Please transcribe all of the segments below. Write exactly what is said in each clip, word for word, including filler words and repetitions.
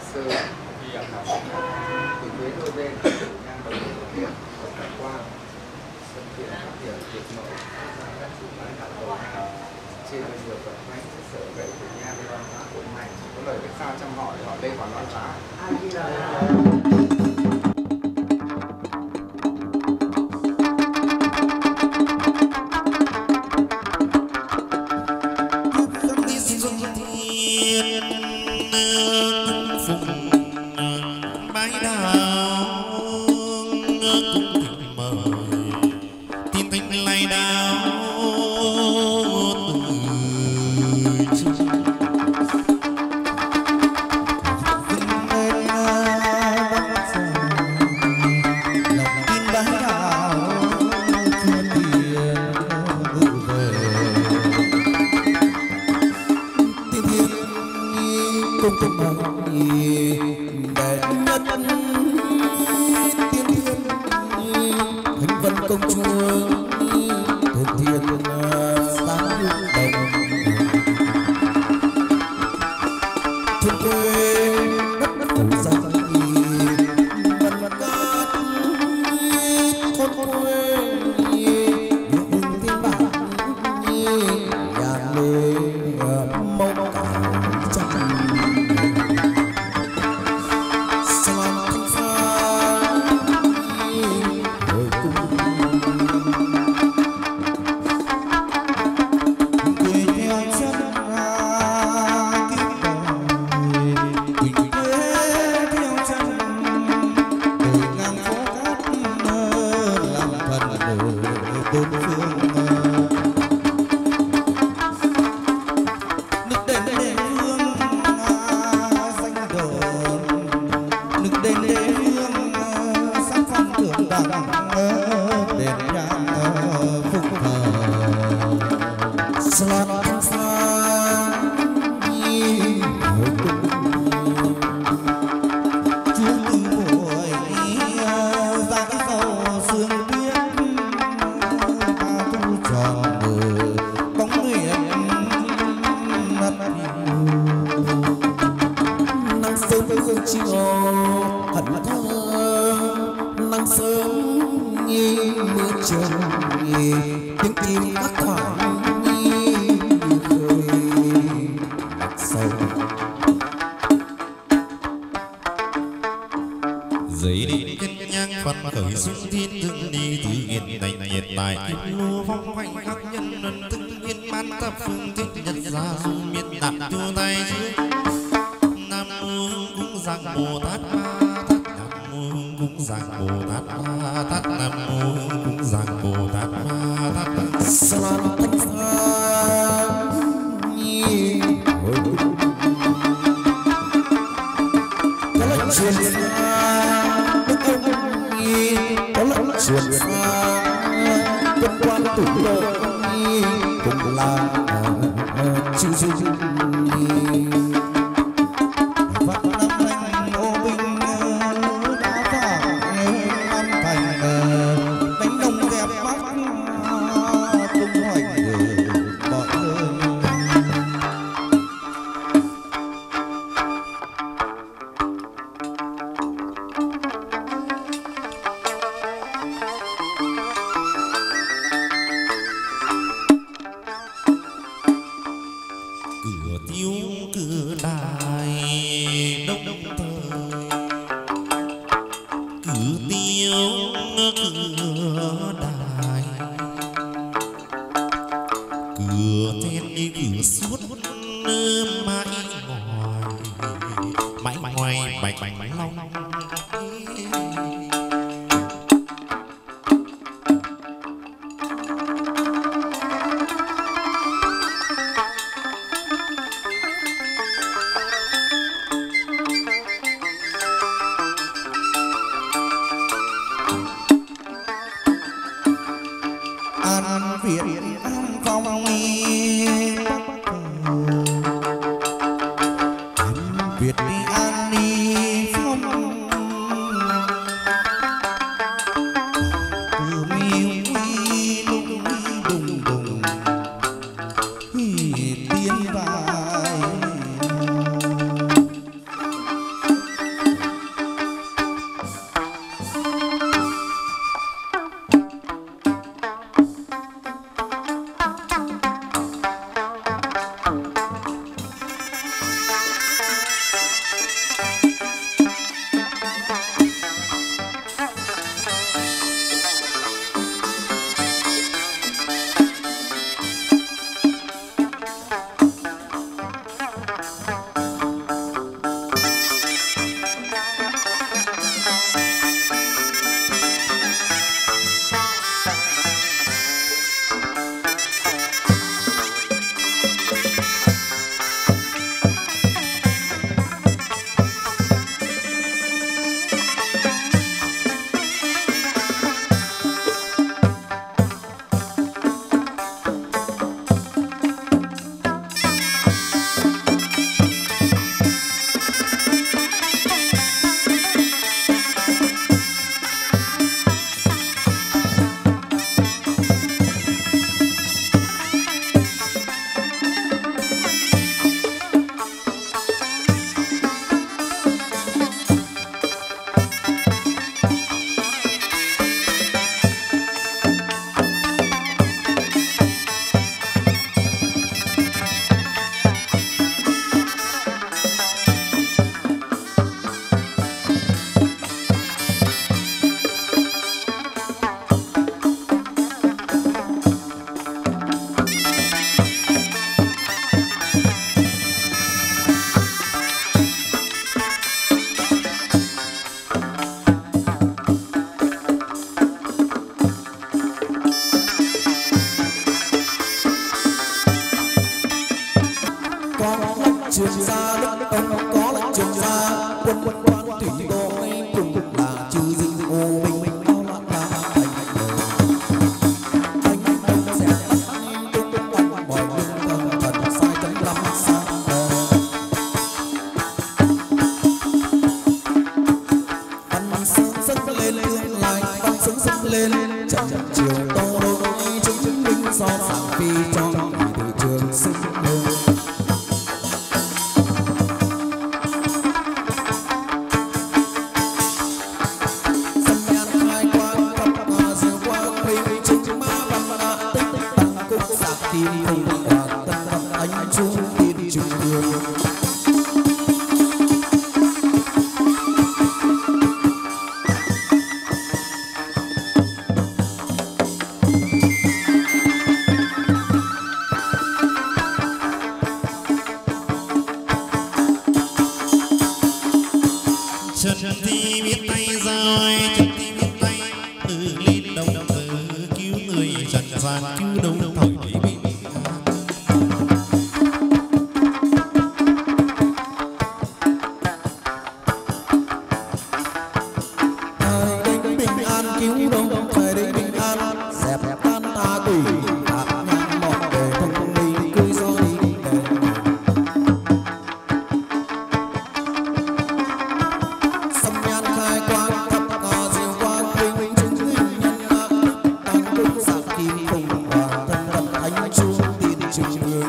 Sư Di Lặc Thảo từ phía đôi bên nhang đầu tiên và cả qua sân thiện phát triển tuyệt mẫu các chủ mái đạo cầu trên nhiều vật máy sở gậy của nha đi văn hóa của này có lời cái sao trong họ để họ lên còn nói giá ai đi ông có lệnh trường xa quân quân quan thủy đô cùng là trừ dinh ô bình bao loạn ta thành anh anh sẽ bắt tung tung quanh mọi lưng thần thần sai chấm lắm xa văn sướng dâng lên tương lai văn sướng dâng lên chẳng chiều tô đôi chứng chứng minh do phạm vi cho từ trường sinh lên tim không hoàn tất anh chung tin chung đường chân thì biết tay rồi chân thì biết tay từ lên đầu từ cứu người trần gian cứu đâu thời đấy bị cứu đâu thời đấy bình an dẹp tan ta quỷ tạp nhang mọt để thông minh cười do đi về sông nhan khai quang thập cò diệu quang vinh chứng minh nhân ác tăng cung sạc kim cùng hoàng thân lập thánh chuông tin trường người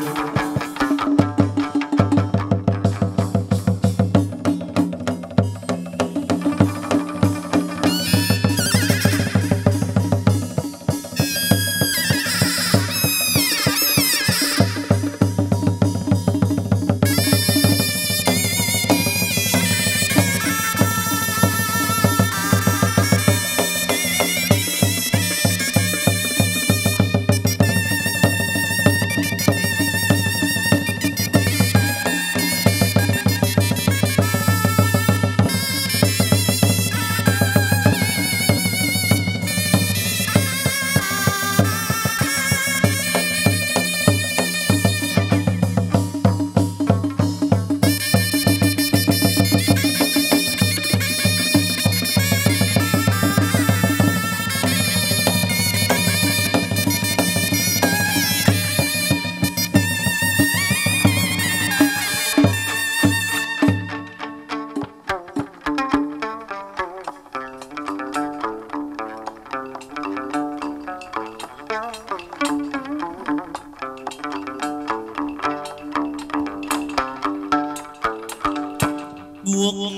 buộc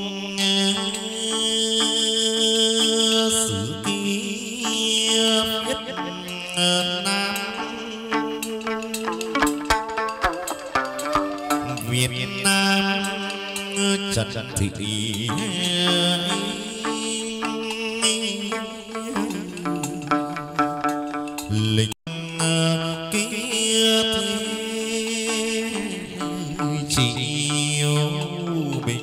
sử kia viết Nam Việt Nam Trần Thị lịch kia chiều bình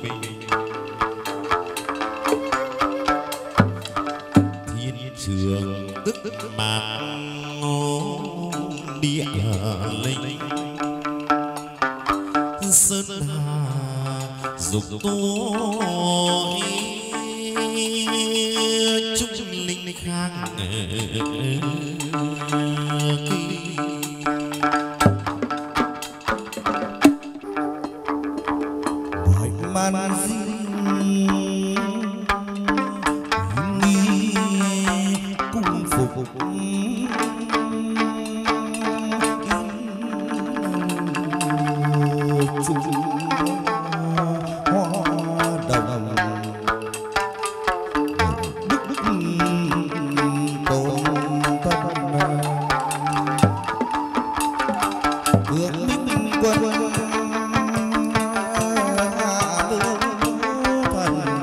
thiên trường tức mạng địa linh sơn hà dục tôi chúc linh khang hỏi man nghi cung phục quân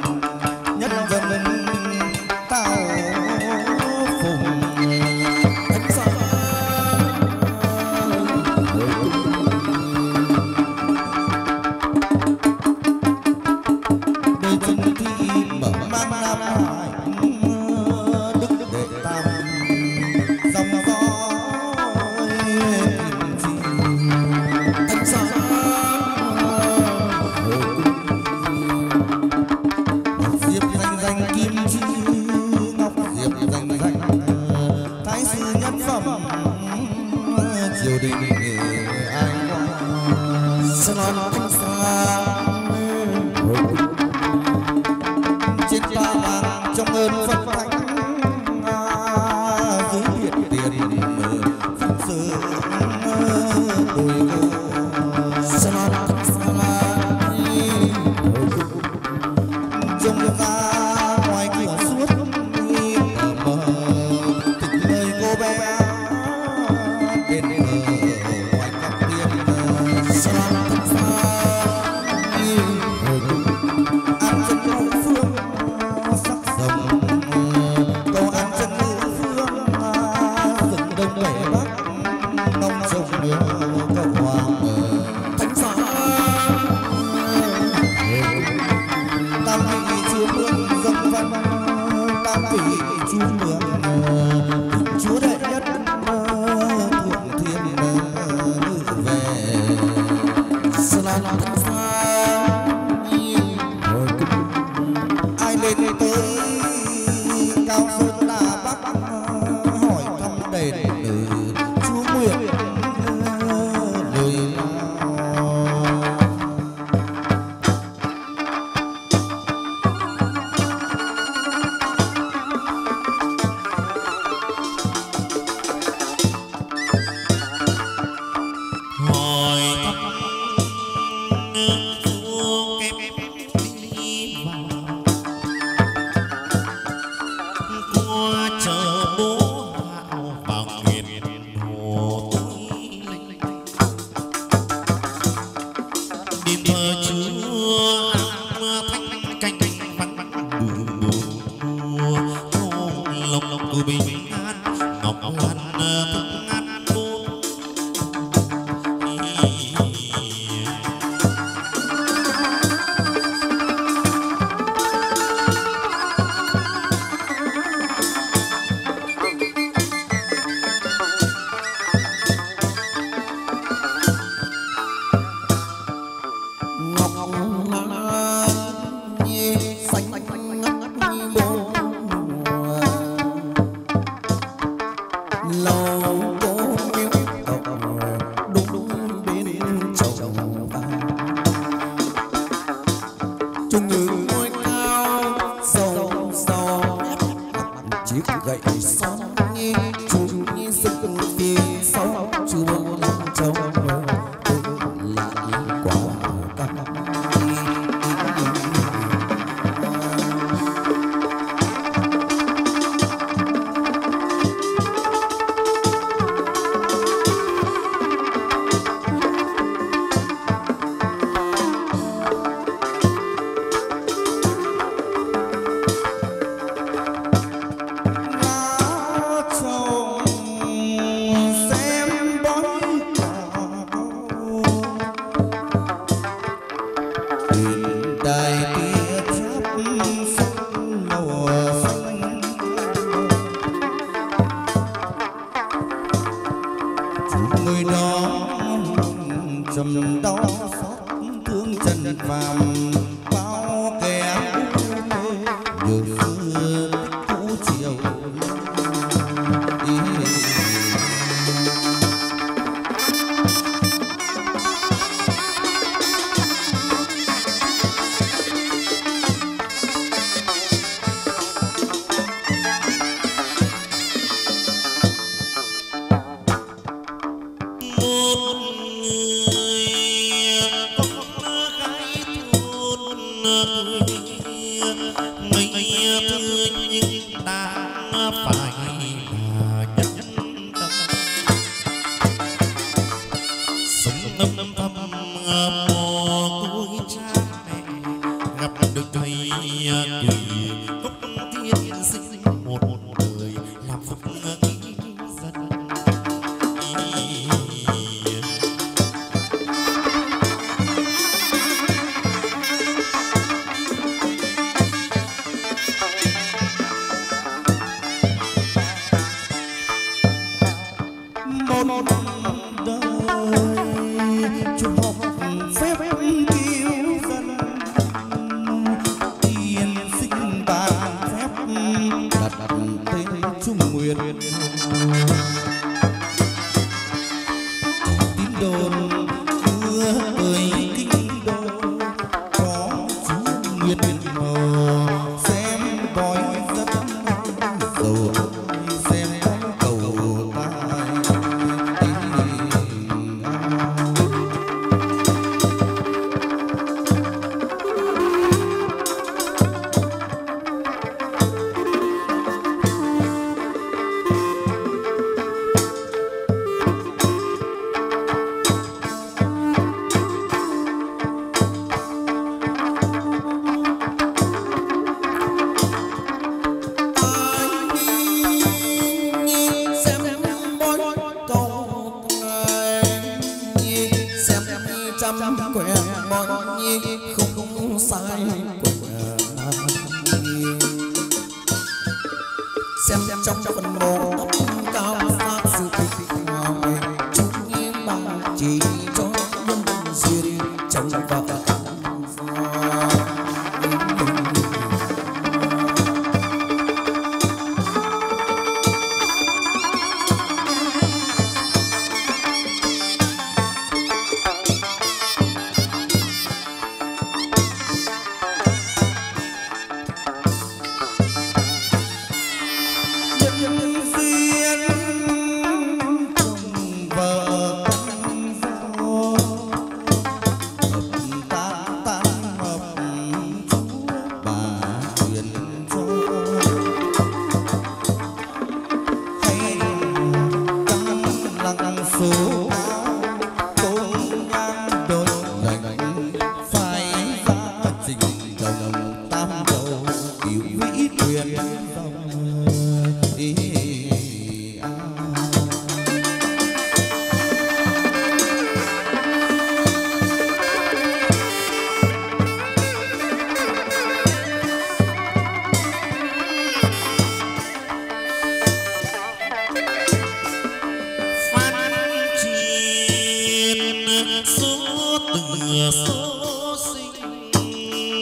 Hãy subscribe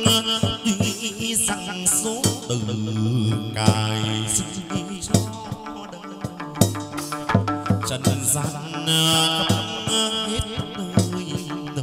tuy rằng số từ cài sức cho trần gian hết nơi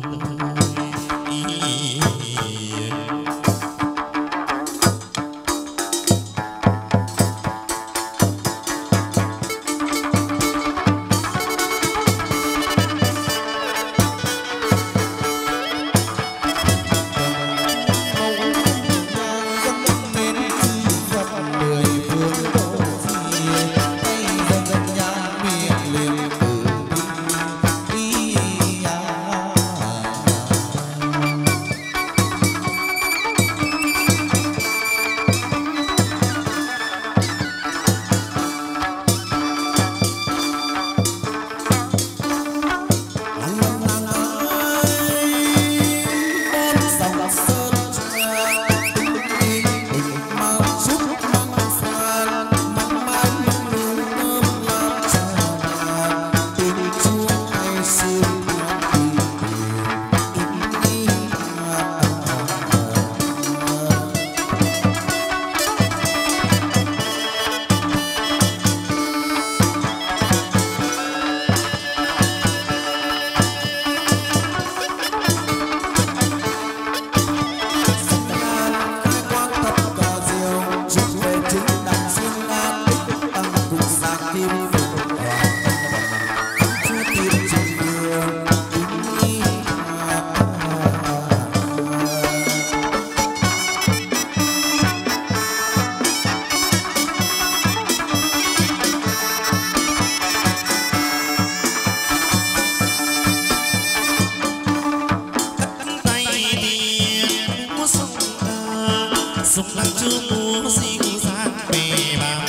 sông lăng chưa múa dịu dàng bề bài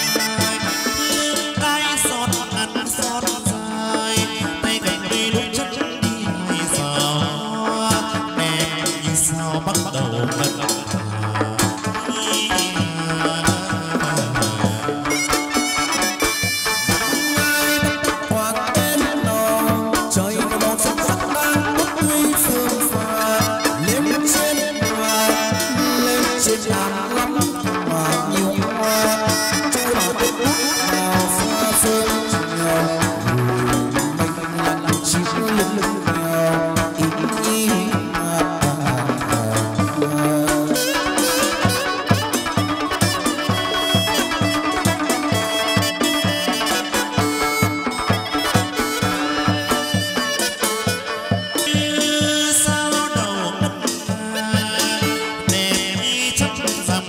hương ai xót ăn xót dài tay cầm đi lúc chất đi hay gió em như sao bắt đầu ngân chắc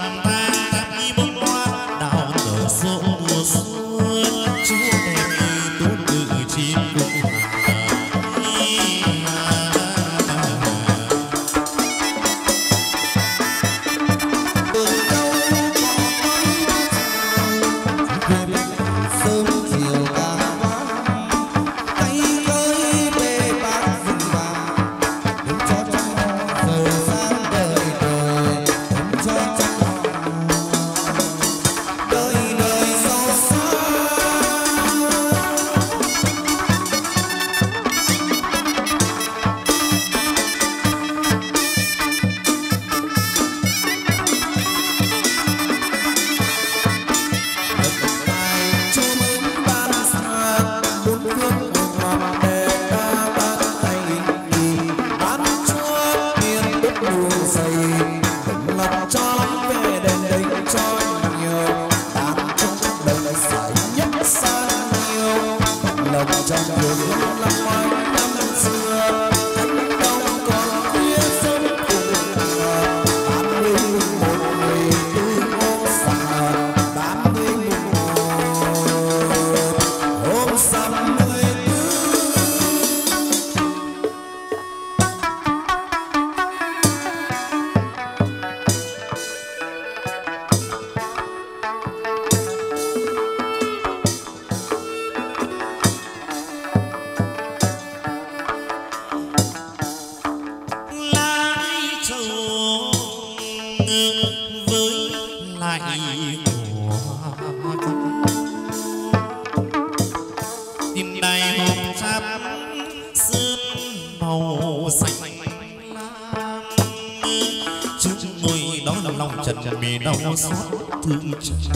lòng trần vì đau xót thương trần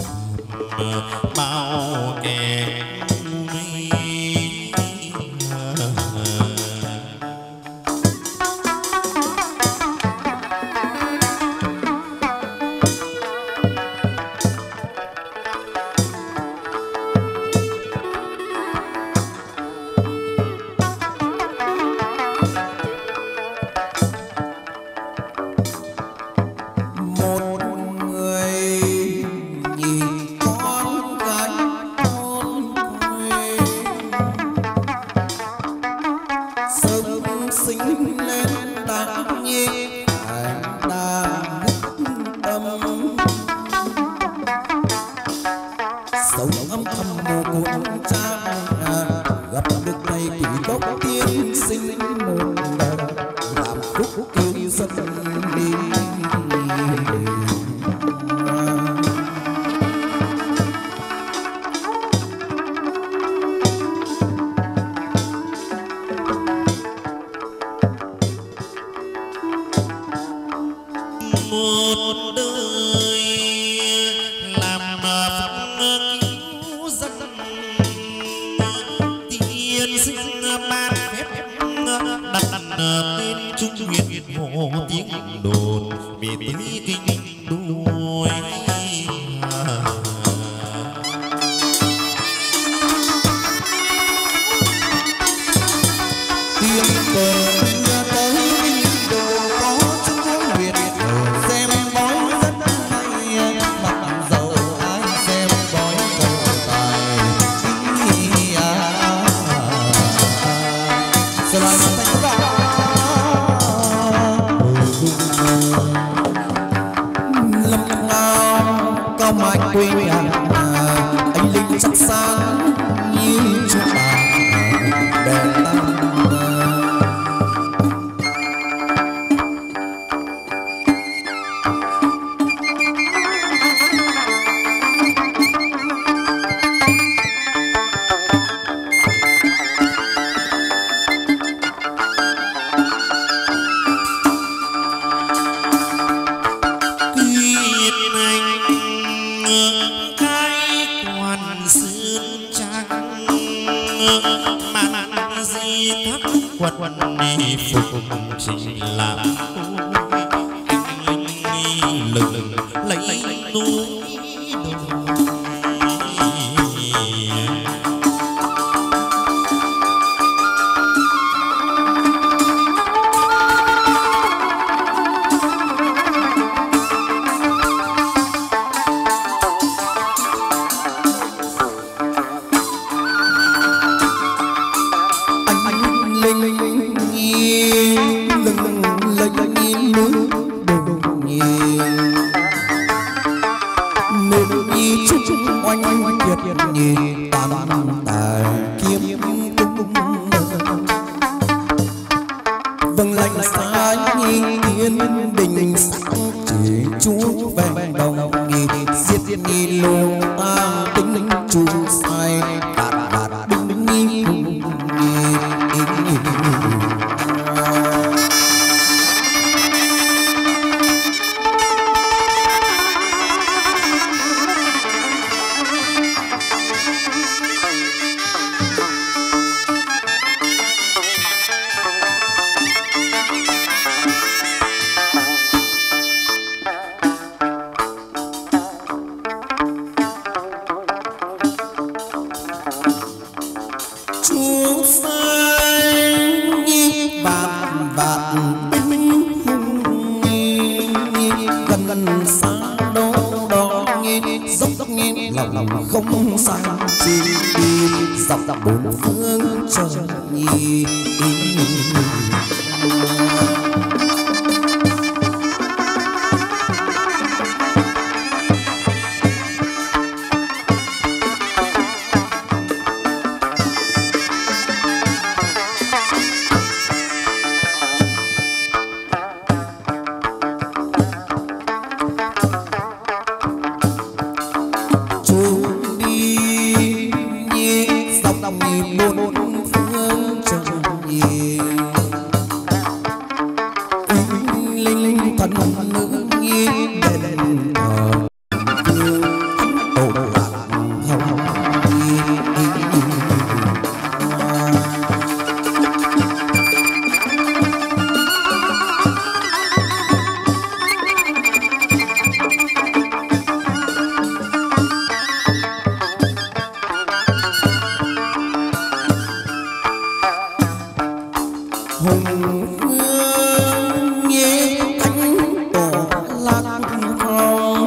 bao kẻ buồn phương trời nữ nhi đền thờ tổ lạc hồng hùng vương nhé thánh tổ lạc hồng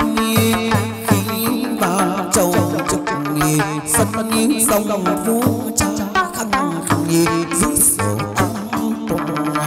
khi vào châu trực nghề sân những sông vũ cha khăn nghề giữ sổ ăn tổ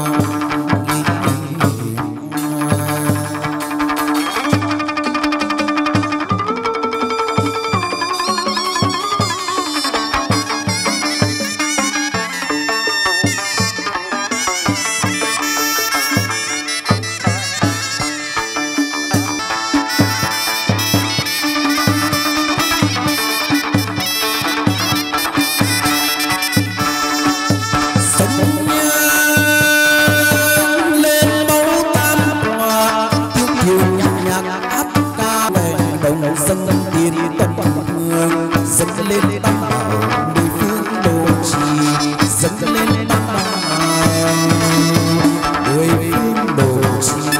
dân tiền tâm hương dâng lên tam bảo mười phương độ trì dâng lên tam bảo mười phương độ trì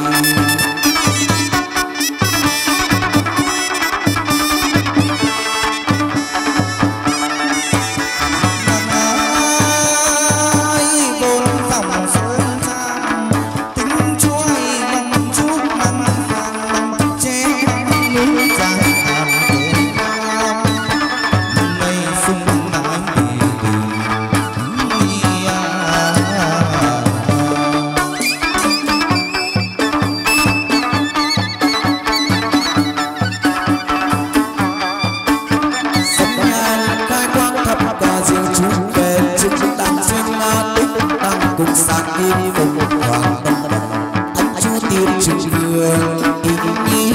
cùng sang đi phục hoàng tâm anh chú tiên trường đường ý nghĩ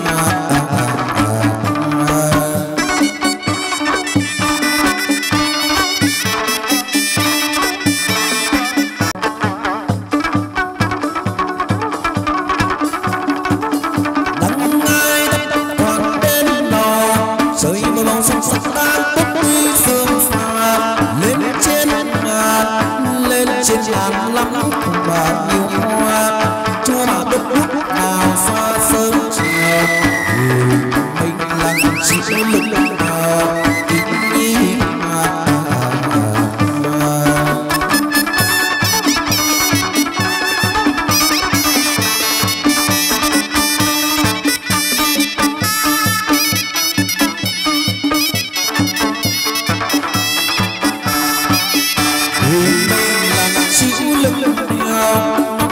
đắng ngay đất hoàng bên đầu trời mưa bóng sông sắc tan bốc đi sương xa lên trên lên trên ngàn lắm và nhiều hoa chúa mà đất nước nào xa sớm chiều mình là chỉ lực nào ý nghĩ mà chịu lực nào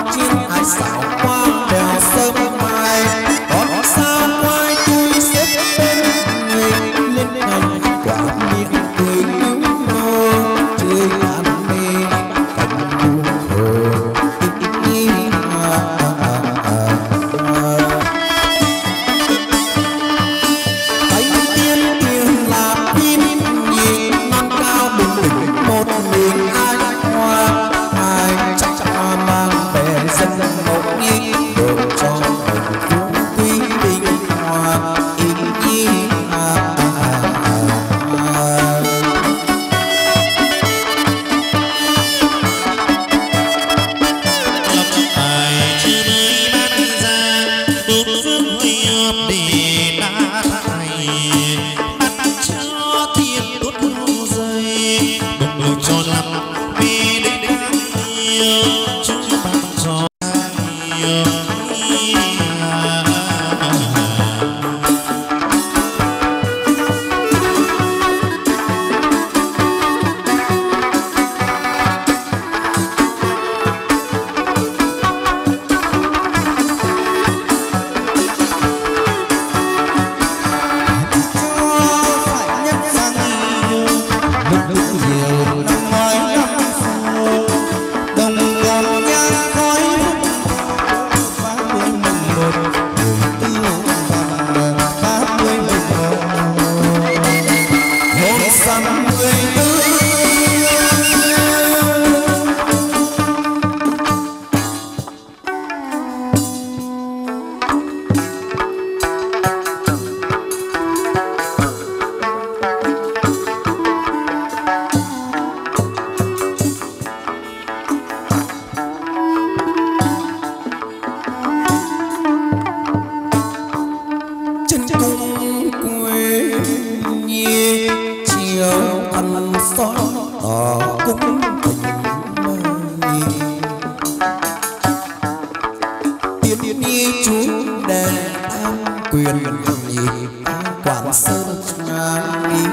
đền tam quyền nhị quản sơn nghi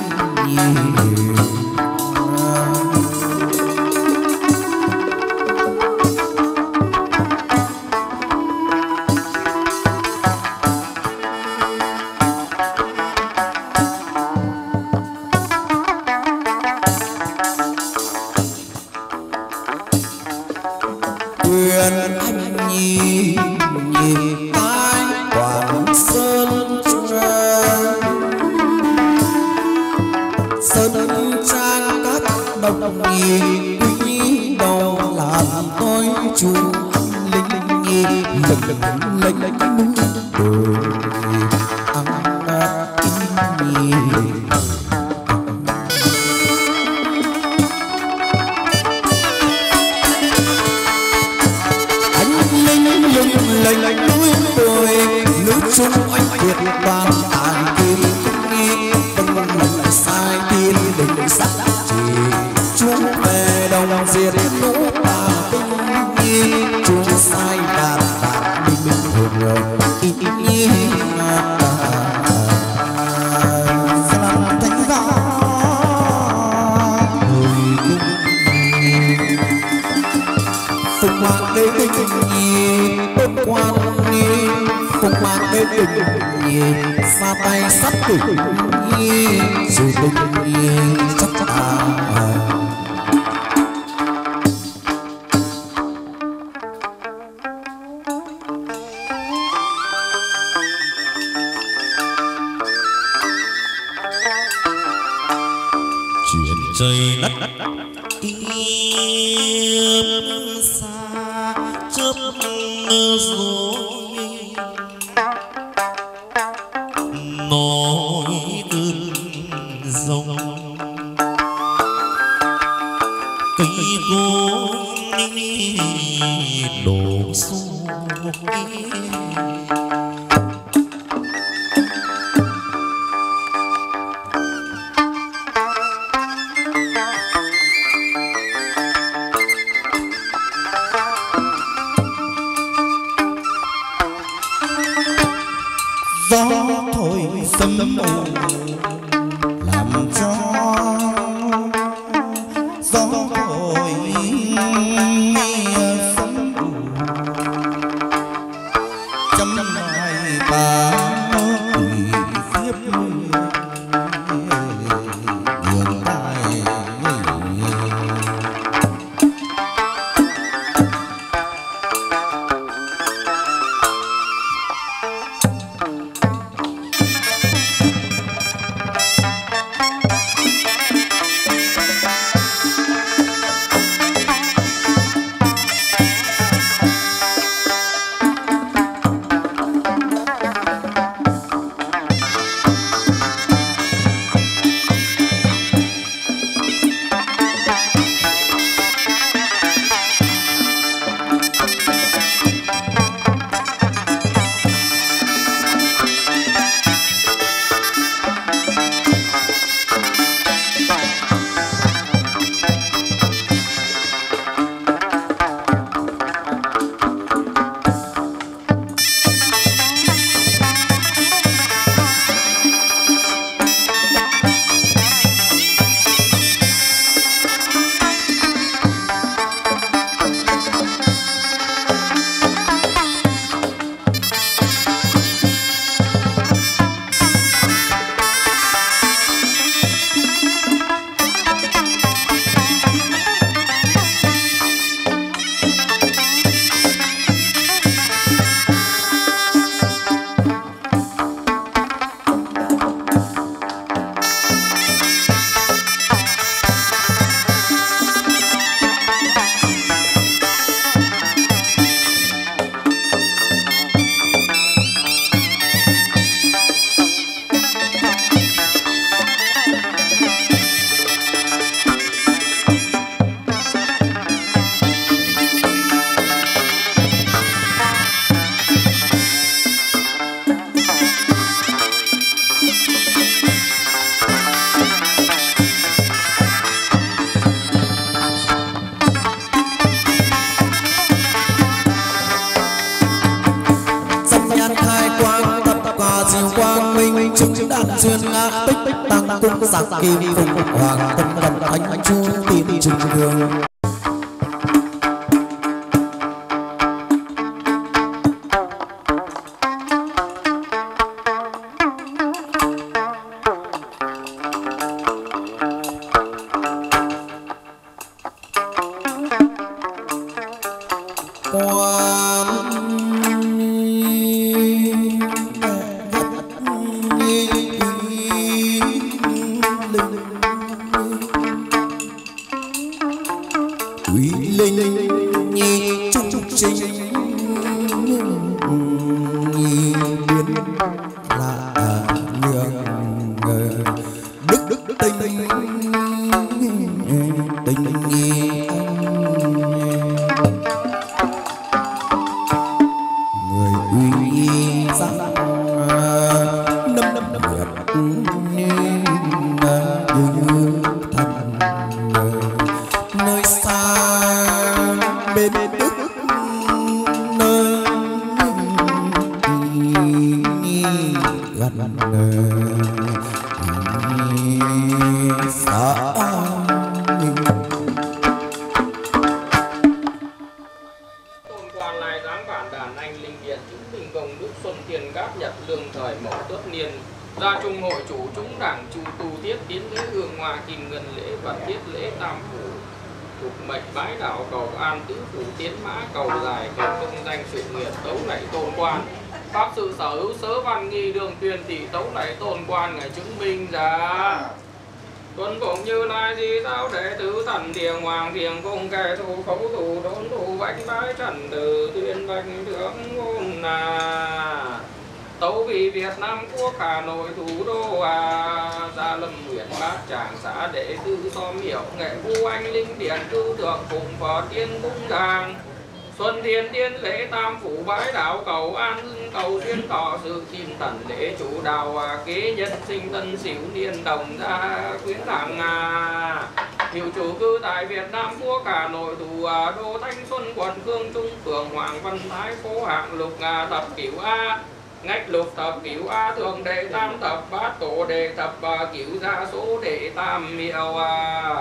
quyền anh nhi nhìn tai quản sơn trang sơn trang các đồng nhi quý đầu làm tôi chủ linh nhi lừng lệnh núi đồi ăn nhi lệnh núi đồi núi trung anh việt toàn tàn kim nghi vân lần sai tiên đỉnh sắc chỉ chúng về đồng diệt lũ tà tinh nhi chúng sai đàn đàn bình bình thường ít nhi mà làm thánh giá người cung phụng hoàng đế tinh nhi tôn quan nhi phụng hoàng đế tinh nhi xa tay sắt tử nhi rồi tinh nhi chắc à chuyện trời đất im xa chớp rồi nổi cơn rông cây cối đổ xuống gió thổi sấm mù làm cho gió thổi sấm mù trăm mai bà quỷ tiếp đường tai đàn duyên tích tích tăng cung giặc kim phụng hoàng tâm thần thánh chu tìm trường đường. Tuân cũng như lai di giáo đệ tử thần thiền hoàng thiền cùng kẻ thù khấu thù đốn thù bách bái trần từ tuyên bạch thượng ngôn là tấu vì Việt Nam quốc Hà Nội thủ đô à, Gia Lâm huyện Bát Tràng xã đệ tử xóm hiểu nghệ vu anh linh điển cư thượng cùng phó tiên cung đàng xuân thiên tiên lễ tam phủ bái đạo cầu an cầu duyên thọ sự kim thần lễ chủ đạo à, kế nhân sinh tân xỉu niên đồng gia quyến thẳng à, hiệu chủ cư tại Việt Nam quốc Hà Nội thủ à, đô Thanh Xuân quận Khương Trung phường Hoàng Văn Thái phố hạng lục à, thập cửu A ngách lục thập cửu A thường đệ tam thập bát tổ đệ thập à, cửu gia số đệ tam miệu à.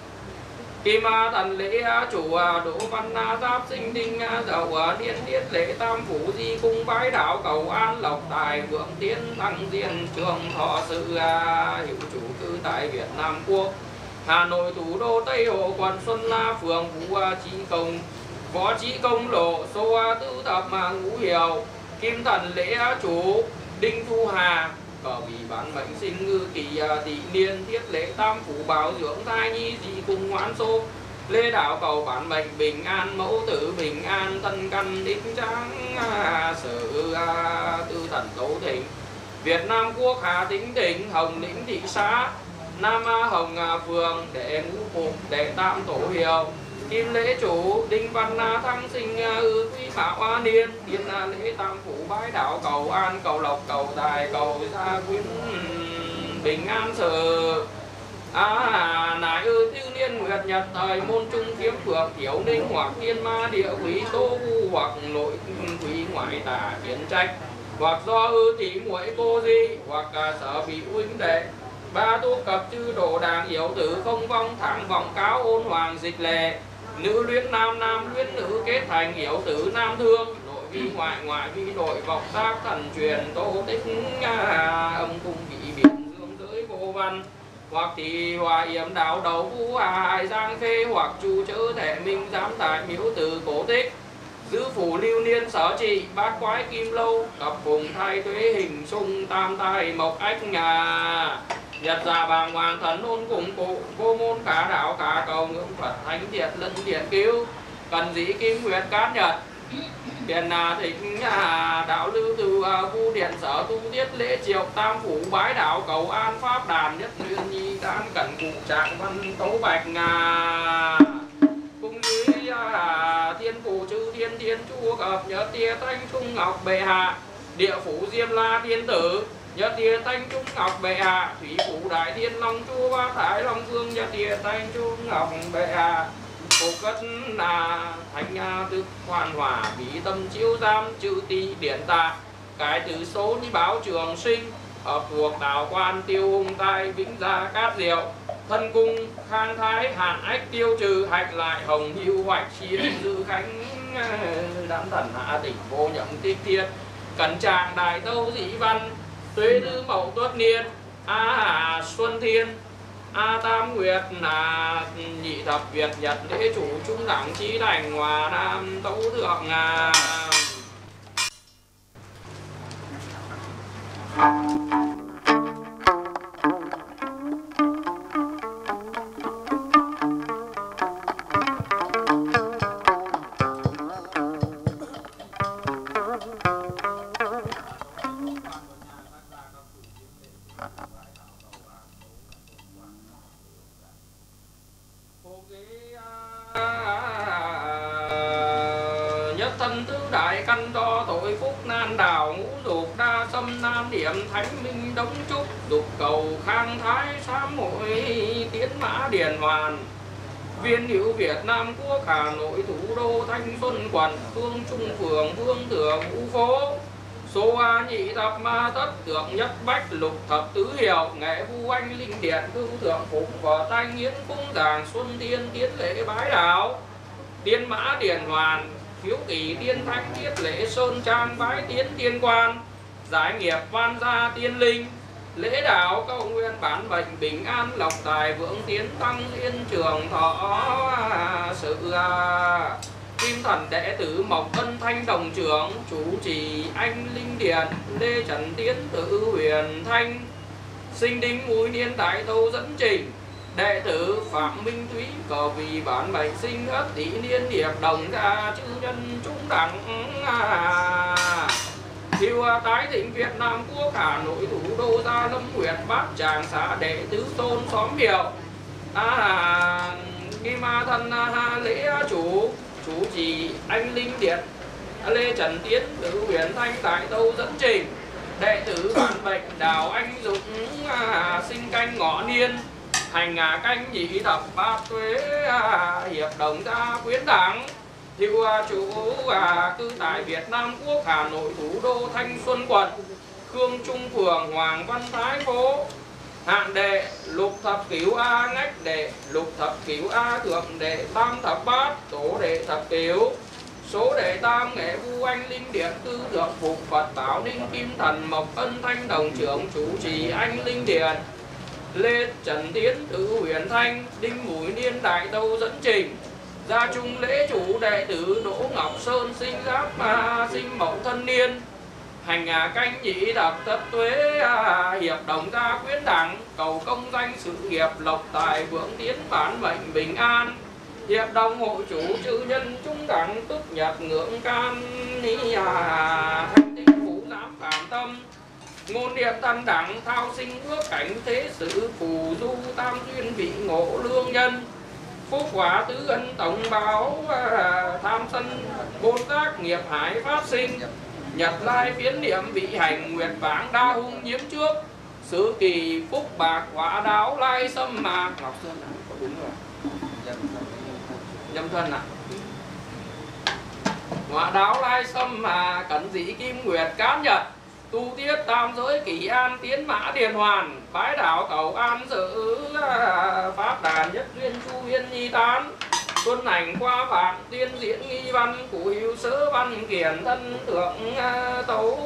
Kim a thần lễ chủ Đỗ Văn Giáp sinh đinh dậu niên tiết lễ tam phủ di cung bái đạo cầu an lộc tài vượng tiến thăng diên trường thọ sự hiệu chủ cư tại Việt Nam quốc Hà Nội thủ đô Tây Hồ quận Xuân La phường Vũ Trí Công Võ Trí Công lộ số tứ thập ngũ hiệu kim thần lễ chủ Đinh Thu Hà cờ bị bán mệnh sinh ngư kỳ tỷ niên thiết lễ tam phủ bảo dưỡng thai nhi dị cùng hoán số lê đạo cầu bản mệnh bình an mẫu tử bình an tân căn đích tráng sử tư thần tấu thịnh Việt Nam quốc Hà Tĩnh tỉnh Hồng Lĩnh thị xã Nam Hồng phường đệ ngũ phục đệ tam tổ hiệu kim lễ chủ Đinh Văn Thăng sinh ư quý mão niên tiên lễ tam phủ bái đạo cầu an cầu lộc cầu tài cầu gia quyến bình an sự à nại ư tiêu niên nguyệt nhật thời môn trung kiếm phượng thiếu ninh hoặc thiên ma địa quý tô vu hoặc nội quý ngoại tả kiến trách hoặc do ư tỷ muội cô di hoặc sở bị huynh đệ ba tu cập chư đồ đàng hiểu tử không vong thẳng vòng cáo ôn hoàng dịch lệ nữ luyến nam nam luyến nữ kết thành hiểu tử nam thương nội vi ngoại ngoại vi nội vọng tác thần truyền tô tích âm cung vị biển dương giới vô văn hoặc thì hòa yểm đạo đầu vũ hải giang khê hoặc chu chữ thể minh giám tại miếu từ cổ tích giữ phủ lưu niên sở trị bát quái kim lâu cặp vùng thay thuế hình sung tam tài mộc ách nhà nhật giả bàng hoàng thần ôn cùng cụ vô môn cả đạo cả cầu ngưỡng Phật thánh thiệt lân thiện cứu cần dĩ kim nguyệt cát nhật điện thịnh đạo lưu từ khu điện sở tu tiết lễ triệu tam phủ bái đạo cầu an pháp đàn nhất nguyên nhi đan cẩn cụ trạng văn tấu bạch ngà cùng dưới thiên phủ chư thiên thiên chu cập nhật tia thanh trung ngọc bệ hạ địa phủ diêm la thiên tử nhật tia thanh trung ngọc bệ hạ thủy phủ đại thiên long chu ba thái long vương nhật tia thanh trung ngọc bệ hạ phục cất là thánh đức hoàn hòa bí tâm chiếu giam chư ti điển tạ cái từ số như báo trường sinh hợp thuộc đạo quan tiêu hung tai vĩnh gia cát diệu thân cung khang thái hạn ách tiêu trừ hạch lại hồng hưu hoạch chiến dư khánh đám thần hạ đỉnh vô nhậm tích thiên cẩn trạng đại tâu dĩ văn tuế tư mậu tuất niên a hà xuân thiên a tam nguyệt là nhị thập việt nhật lễ chủ trung đẳng chí đảnh hòa nam tấu thượng à. Nhất thân tứ đại căn do tội phúc nan đảo ngũ dục đa tâm nam điểm thánh minh đống trúc dục cầu khang thái sám hội tiến mã điền hoàn viên hữu Việt Nam quốc Hà Nội thủ đô thanh xuân quận phương trung phường vương thừa ngũ phố số a nhị thập ma tất tượng nhất bách lục thập tứ hiệu nghệ vu anh linh điện cưu thượng phục và thanh hiến cung giảng xuân tiên tiến lễ bái đạo tiên mã điền hoàn phiếu kỷ tiên thánh tiết lễ sơn trang bái tiến tiên quan giải nghiệp van gia tiên linh lễ đạo cầu nguyện bản mệnh bình an lộc tài vượng tiến tăng liên trường thọ sự kim thần đệ tử Mộc Ân Thanh đồng trưởng chủ trì anh linh điện Lê Trần Tiến tự huyền thanh sinh đinh mùi niên đại tâu dẫn trình đệ tử Phạm Minh Thúy cờ vì bản mệnh sinh ất tỷ niên hiệp đồng gia chư nhân chúng đẳng Thiêu tái thịnh Việt Nam quốc Hà Nội thủ đô Gia Lâm huyện Bát Tràng xã đệ tứ tôn xóm Hiệu à, Kim Ma Thân lễ chủ chủ trì anh linh điện Lê Trần Tiến tự huyền thanh tại tâu dẫn trình đệ tử bản mệnh Đào Anh Dũng à, sinh canh ngọ niên hành ngà canh nhị thập ba tuế à, hiệp đồng gia quyến đảng thiệu à, chủ à, cư tại Việt Nam quốc Hà Nội thủ đô thanh xuân quận Khương Trung phường Hoàng Văn Thái phố hạng đệ lục thập cửu a ngách đệ lục thập cửu a thượng đệ tam thập bát tổ đệ thập cửu số đệ tam nghệ vu anh linh điện tư thượng phục Phật bảo ninh kim thần Mộc Ân Thanh đồng trưởng chủ trì anh linh điện Lê Trần Tiến tự huyền thanh đinh mùi niên đại tâu dẫn trình gia trung lễ chủ đệ tử Đỗ Ngọc Sơn sinh giáp mà sinh mậu thân niên hành ngà canh nhị thập thất tuế à, hiệp đồng gia quyến đảng cầu công danh sự nghiệp lộc tài vượng tiến bản mệnh bình an hiệp đồng hội chủ chư nhân chúng đẳng tức nhật ngưỡng can ni à, thanh tinh phủ giám phạm tâm ngôn niệm tân đẳng thao sinh ước cảnh thế sự phù du tam duyên vị ngộ lương nhân phúc quả tứ ân tổng báo à, tham sân bôn giác nghiệp hải phát sinh nhật lai phiến niệm vị hành nguyệt vãng đa hung nhiễm trước sứ kỳ phúc bạc quả đáo lai sâm mạc Ngọc Sơn à? Có đúng rồi nhâm thân à quả đáo lai sâm mà cẩn dĩ kim nguyệt cán nhật tu tiết tam giới kỷ an tiến mã điền hoàn bái đảo cầu an dự pháp đàn nhất duyên chu viên nhi tán xuân hành qua vạn tiên diễn nghi văn cụ hữu sớ văn kiển thân thượng tấu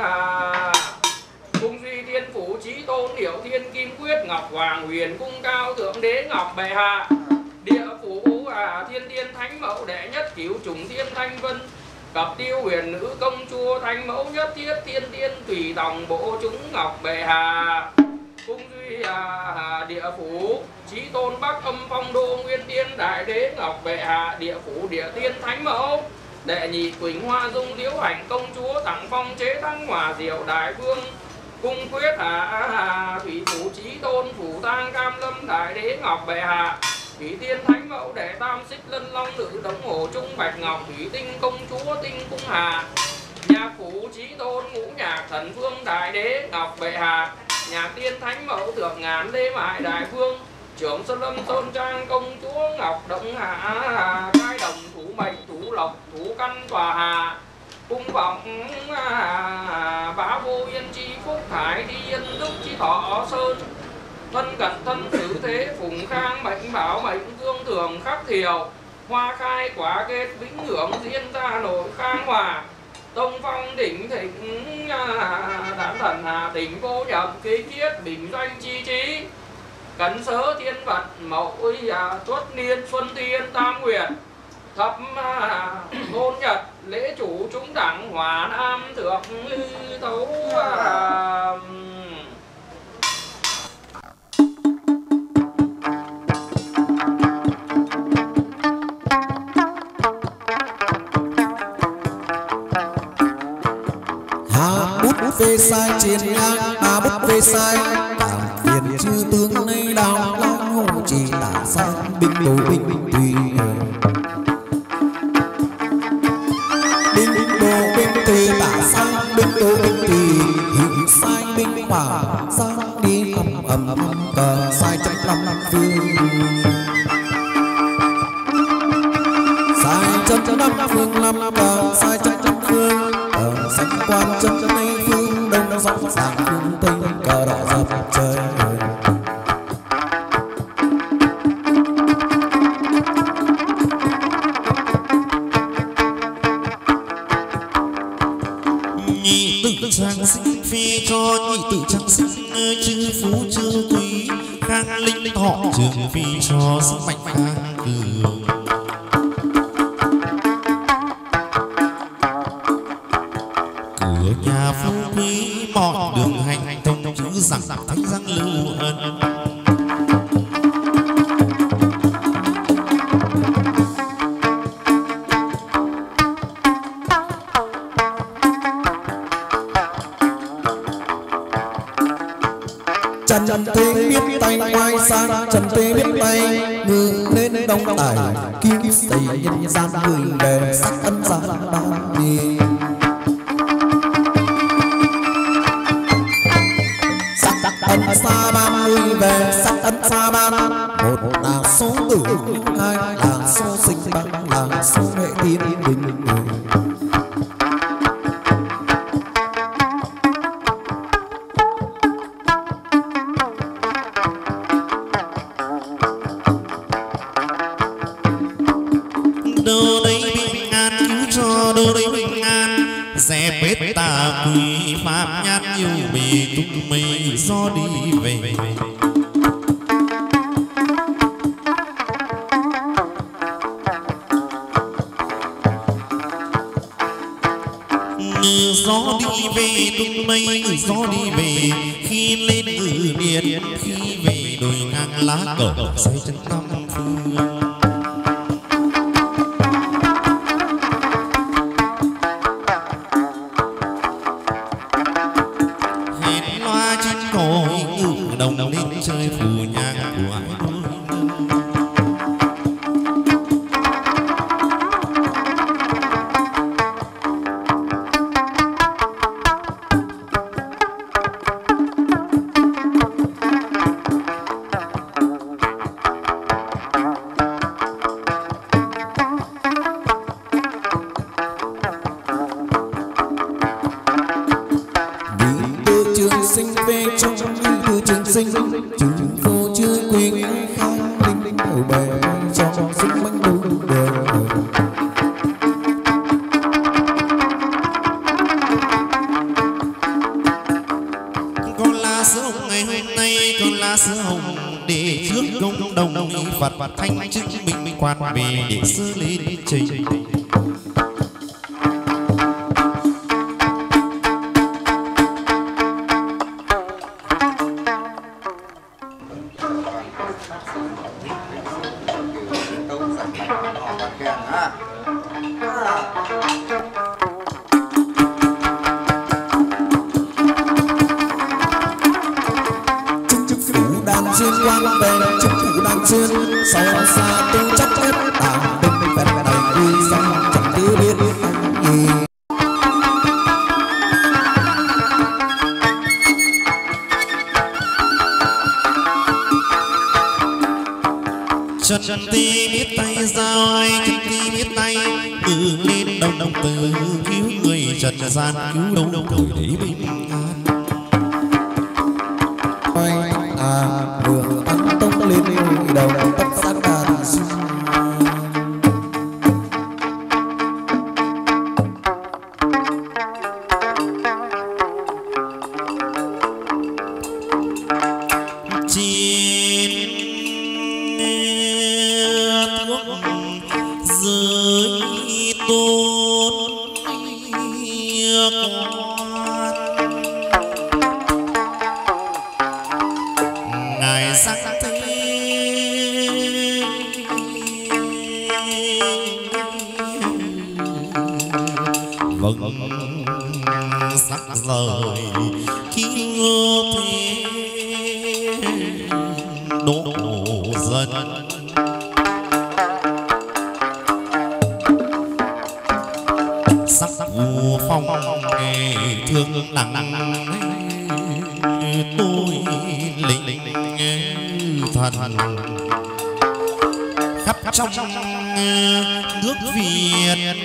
cung duy thiên phủ trí tôn điệu thiên kim quyết ngọc hoàng huyền cung cao thượng đế ngọc bệ hạ địa phủ à, thiên tiên thánh mẫu đệ nhất cửu trùng thiên thanh vân cập tiêu huyền nữ công chúa thánh mẫu nhất thiết thiên tiên tùy tòng bộ chúng ngọc bệ hạ cung duy à, địa phủ chí tôn bắc âm phong đô nguyên tiên đại đế ngọc bệ hạ địa phủ địa tiên thánh mẫu đệ nhị quỳnh hoa dung liễu hành công chúa tặng phong chế thắng hòa diệu đại vương cung quyết à, à, thủy phủ chí tôn phủ tang cam lâm đại đế ngọc bệ hạ thủy tiên thánh mẫu đệ tam xích lân long nữ đống hồ trung bạch ngọc thủy tinh công chúa tinh cung hà nhạc phủ chí tôn ngũ nhạc thần vương đại đế ngọc bệ hạ nhạc tiên thánh mẫu thượng ngàn lê mại đại vương trưởng sơn lâm tôn trang công chúa ngọc động hạ cai đồng thủ mệnh thủ lộc thủ căn tòa hà cung vọng bá vô yên chi phúc khải đi yên đức chi thọ sơn thân cận thân tử thế phùng khang mệnh bảo mệnh tương thường khắc thiểu hoa khai quả kết vĩnh hưởng diễn ra nội khang hòa tông phong đỉnh thịnh đản thần hà tỉnh vô nhập ký kiết bình doanh chi trí cẩn sớ thiên vật mậu tuất niên xuân thiên tam nguyệt thập ngôn nhật lễ chủ chúng đẳng hòa nam thượng tấu về sai chiến ngang à bút về sai cảm phiền chư tướng nay đào lang ngô chỉ tả sang binh đồ binh tùy binh đồ binh tùy tả sang binh đồ binh tùy hiện sai binh hỏa sang đi ầm ầm ầm cờ sai trăm năm phương sai trăm năm phương năm cờ sai trăm năm phương ở sánh quan chân nay phương đông rõ ràng phương tây cờ đỏ dập trời nhị tự trang sinh phi cho nhị tự trang sinh chư phú chư quý khang linh thọ trường phi cho sức mạnh khang cường nhà phú quý mọi đường hành thông chữ rằng thánh giang lưu ân trần thế biết tay ngoài sang trần thế biết tay ngự lên đông tài kim xây nhân gian người về sắc ân gian ban đi ân sa ban lui về sắc ân sa ban một là số tử hai là số sinh ban là số hệ thiên bình đâu đây bình an cứu cho đâu đây bình an dẹp hết tà quỷ pháp nhát nhiều bề tung mây gió đi về gió đi về tung mây gió đi về khi lên ngự điện khi về đồi ngang lá cờ say chân năm phương chơi phù nhang của chứng vô chư quý khang linh ở bề cho sức mạnh đủ đời con lá sữa hồng ngày hôm nay con lá sữa hồng để trước công đồng phật thanh chứng minh quan về để xưa lên trình sao xa tôi chắc hết tạm tình vẹn đầy vui xong chẳng cứ biết gì chân ti biết tay giao ai chân ti biết tay từ lên đông đông từ cứu người trần gian cứu đâu đâu thời đấy bình an sắc rời khi thế đổ dần sắc mùa phong nghe thương nặng tôi lính thần khắp trong nước Việt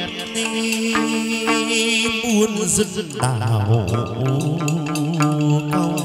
muôn dân đảo câu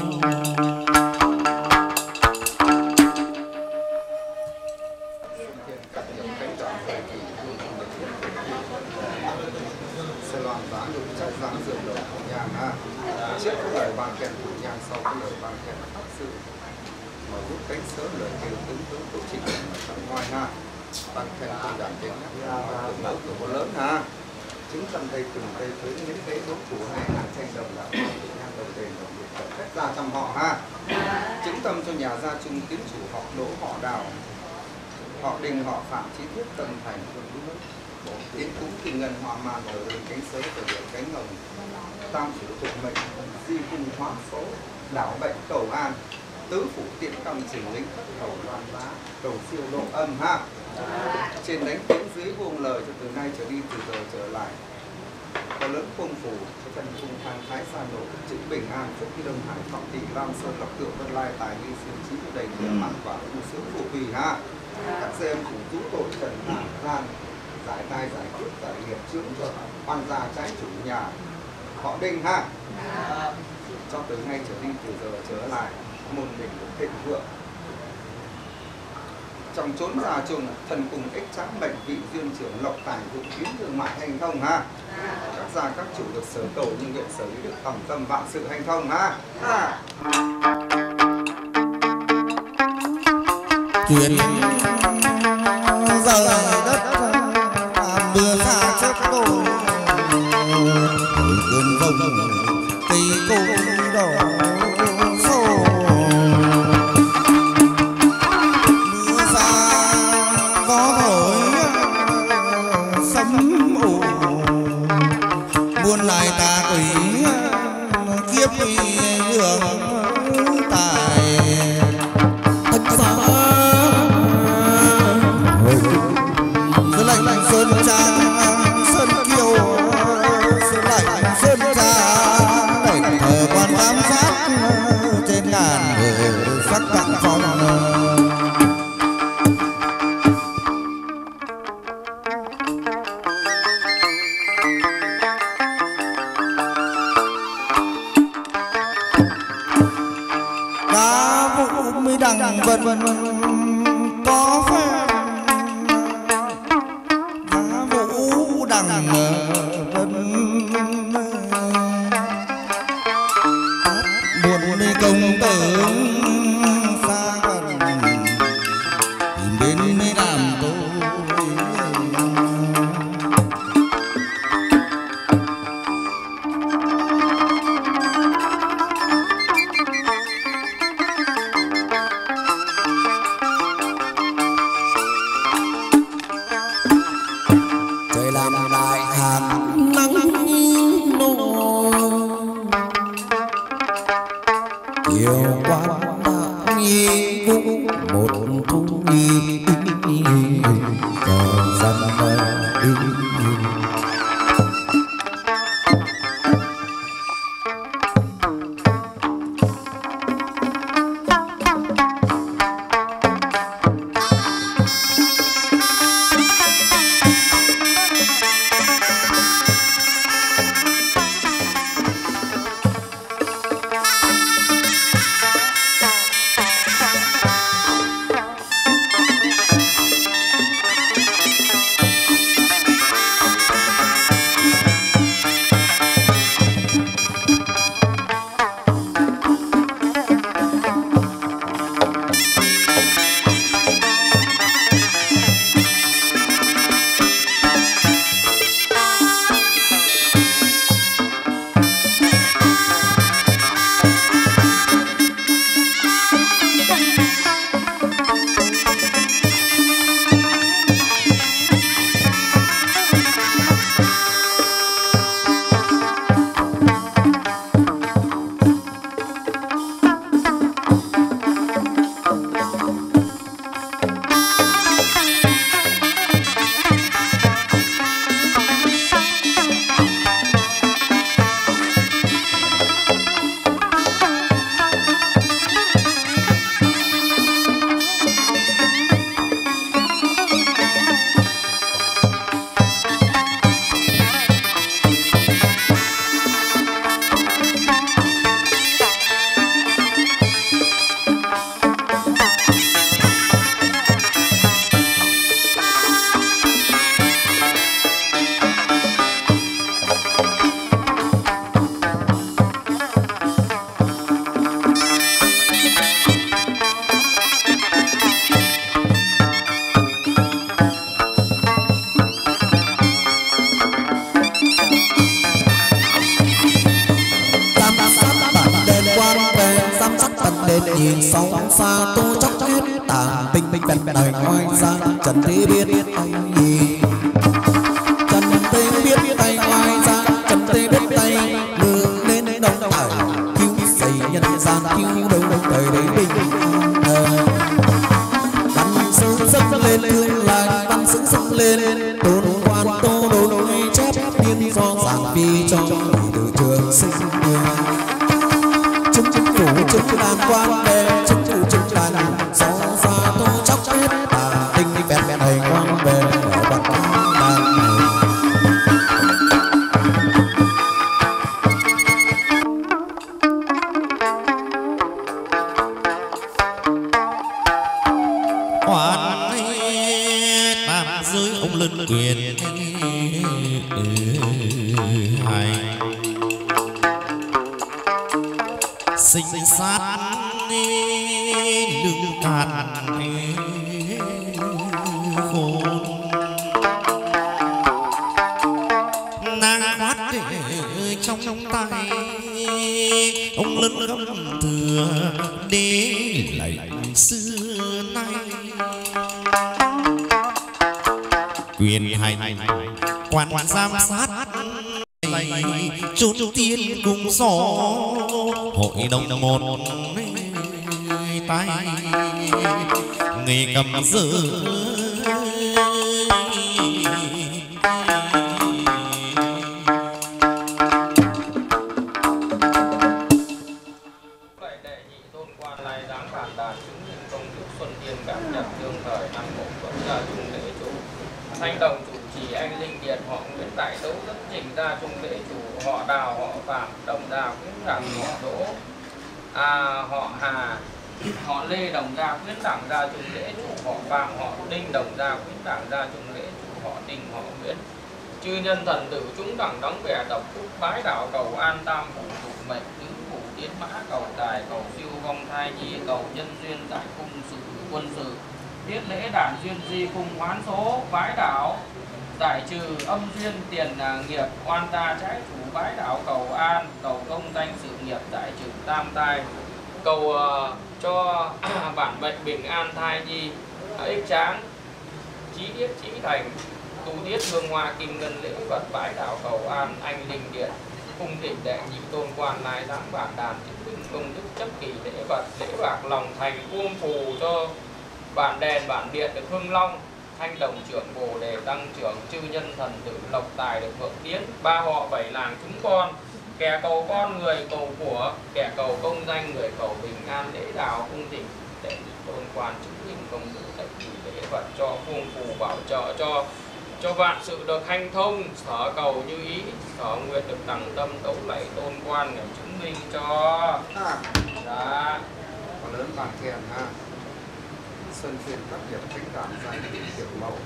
trước cái lời ban khen của nhang, sau cái lời ban khen của pháp sư mà rút cánh sớm lời kêu tướng tướng tổ chức ở ngoài ha, ban khen công đàn tiếng từ lớn từ có lớn ha, chứng tâm đây từng đây tới những cái đốt chủ hai hàng thanh đồng đạo nhang đầu đền đồng biệt tập cách ra trăm họ ha, chứng tâm cho nhà gia chung tiến chủ họ Đỗ họ Đào, họ Đình họ Phạm Chí Thiết Tân Thành tiến cúng kinh ngân hoa man ở đường cánh sớ từ đường cánh ngầm tam phủ tục mệnh di cung hóa số đảo bệnh cầu an tứ phủ tiện cầm chỉnh lính cầu loan giá cầu siêu độ âm ha, trên đánh tiếng dưới buông lời cho từ nay trở đi từ giờ trở lại có lớn cung phủ cho thần cung thang thái sa nổ chữ bình an phúc khi đông hải thọ thị lam sơn lộc tượng vân lai tài nghi siêu trí đầy địa mặn và u sướng phụ quỳ ha, các xem phủ tú tội trần hạ gian giải tai giải quyết giải nghiệp chướng cho oan gia trái chủ nhà họ Đinh ha, cho từ nay trở đi từ giờ trở lại môn mình được thịnh vượng trong chốn già trùng thần cùng ích tráng bệnh vị duyên trưởng lộc tài vụ kiếm thương mại hành thông ha, các gia các chủ được sở cầu nhưng nguyện sở lý được tầm tâm vạn sự hành thông ha, ha. Chuyện giờ đất mưa xa chớp tôi hồi cơn vông cây cối đỏ xô mưa xa gió thổi sấm ù buôn lại ta quỷ kiếp hưởng tài thân xa sơn lạnh lạnh sơn trang sơn kiêu sơn lạnh sơn trang đảnh thờ quan giám sát trên ngàn sắc cạn phong đá vũ mới đằng vân có phép đằng vân buồn đi công tử xa gần tìm đến mới làm tôi trời làm đại hàn nắng nô chiều quan đạo nhi cũng một thu nhi còn dân đi lên nhìn sóng xa tô chóc hết tàn tinh tinh vẹn đời ngoài ra trần thế biết anh gì trần thế biết tay ngoài ra trần thế biết tay ngược lên đông tải cứu xây nhân gian cứu đông thời đấy bình văn sướng dâng lên thương lành văn sướng dâng lên tôn quan tô đồn chép biên do giảng vi cho từ trường sinh chứng chứng phủ chứng đàn quan đề chứng phủ chứng đàn sáu xa tô chóc hết tà tinh vẹn vẹn đầy quan về ở bậc đàn quan tam giới ông lân quyền hành sinh sát lưng cạn khôn nàng khoát trong tay ông lân gấm thừa đế lệnh xưa nay quyền hành quan giám sát chốn tiên cùng gió hội đồng một tay nghề cầm giữ vậy đệ nhị tôn quan lai giáng phản đàn chứng minh công đức xuân tiên cảm nhận đương thời năm bộ tuấn gia trung lễ chủ thanh đồng chủ trì anh linh điện họ Nguyễn Đại Tấu rất trình ra trung lễ chủ họ Đào họ Phạm đồng gia Nguyễn Đảng họ Đỗ à, họ Hà họ Lê đồng gia Nguyễn Đảng gia trung lễ chủ họ Phạm họ Đinh đồng gia Nguyễn Đảng gia trung lễ chủ họ Đinh họ Nguyễn chư nhân thần tử chúng đẳng đóng vẻ độc phúc bái đạo cầu an tam phủ thủ mệnh tứ phủ tiến mã cầu tài cầu siêu vong thai nhi cầu nhân duyên giải cung sự quân sự tiết lễ đàn duyên di cung hoán số bái đạo giải trừ âm duyên tiền nghiệp oan ta trái chủ bái đạo cầu an cầu công danh sự nghiệp giải trừ tam tai cầu uh, cho bản mệnh bình an thai nhi ích tráng chí yết chí thành tu tiết hương hoa kim ngân lễ vật bái đạo cầu an anh linh điện cung thỉnh đệ nhị tôn quan lai giáng bản đàn chứng minh công đức chấp kỳ lễ vật lễ bạc lòng thành buông phù cho bản đèn bản điện được hưng long thanh đồng trưởng bồ đề tăng trưởng chư nhân thần tử lộc tài được vượng tiến ba họ bảy làng chúng con kẻ cầu con người cầu của kẻ cầu công danh người cầu bình an lễ đạo cung thỉnh đệ nhị tôn quan chứng minh công đức chấp kỳ lễ vật cho buông phù bảo trợ cho cho vạn sự được hanh thông sở cầu như ý sở nguyện được đẳng tâm tấu lạy tôn quan để chứng minh cho à. Dạ. Còn lớn bàn kèn ha xuân phiên các hiệp thánh cảm giai tiểu mẫu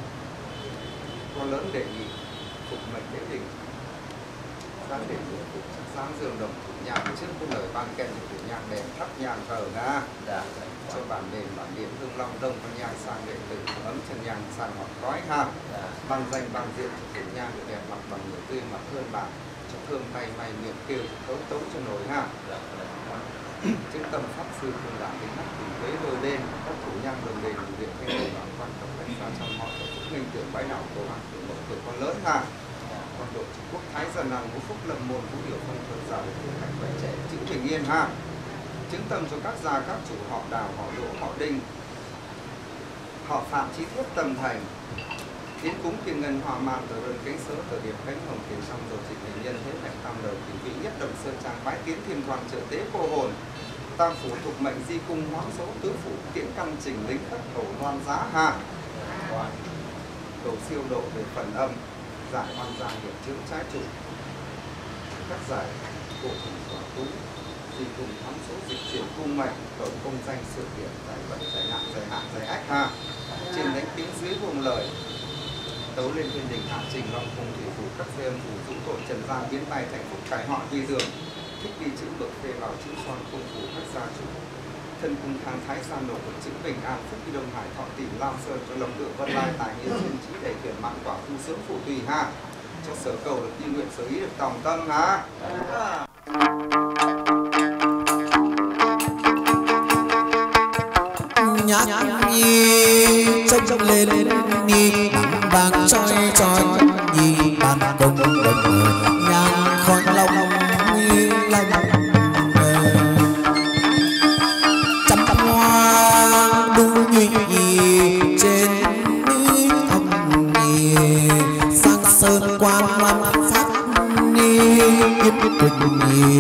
con lớn đề nghị phục mệnh đế đình sáng để phục phục sáng giường đồng thủ nhạc trước cung lời ban kèn thủ nhạc đèn thắp nhang thờ nga dạ. Cho bản đền bản điện hương long đông con nhang sang đệ tử ấm chân nhang sang ngọt khói ha dạ. Ban danh ban diện cho thủ nhang được đẹp mặt bằng người tươi mặt hơn bà cho thương tay may miệng kêu tấu tấu cho nổi ha dạ. Chứng tâm pháp sư cùng đảm đến nắp cùng với đôi bên các thủ nhang đường đền đường điện thay đổi bản quan trọng bạch ra trong mọi tổ chức minh tượng bái đạo cầu an của một tuổi con lớn ha con độ quốc thái dân nàng ngũ phúc lâm môn vũ điều phân thuận giàu để thực hành trẻ chữ bình yên ha chứng tâm cho các gia các chủ họ Đào họ Đỗ họ Đinh họ Phạm chi tiết tâm thành tiến cúng kiên ngân hòa man từ đơn cánh sớ từ điểm cánh hồng tiền trong rồi dịch hình nhân thế thành tam đầu kỳ vị nhất đồng sơn trang bái tiến thiên hoàng trợ tế cô hồn tam phủ thuộc mệnh di cung hoán số tứ phủ tiễn căn trình lính khắc cầu loan giá ha cầu siêu độ về phần âm giải oan gia hiểm chướng trái chủ các giải cổ thủy quả tú di cung hoán số dịch chuyển cung mệnh cầu công danh sự kiện giải vận giải nạn giải hạn giải ách ha trên đánh tiếng dưới vùng lời tấu lên thiên đình hạ trình long cùng thủy phủ các dây âm phủ dũng tội trần gian biến tay thành phúc cải họ vi dường thích đi chữ bậc phê vào chữ son cung phủ các gia chủ thân cung khang thái san nổ của chữ bình an phúc đi đông hải thọ tìm lam sơn cho lồng tượng vân lai tài nhiên duyên trí đầy tuyển mãn quả phu sướng phủ tùy ha cho sở cầu được đi nguyện sở ý được tòng tâm ha.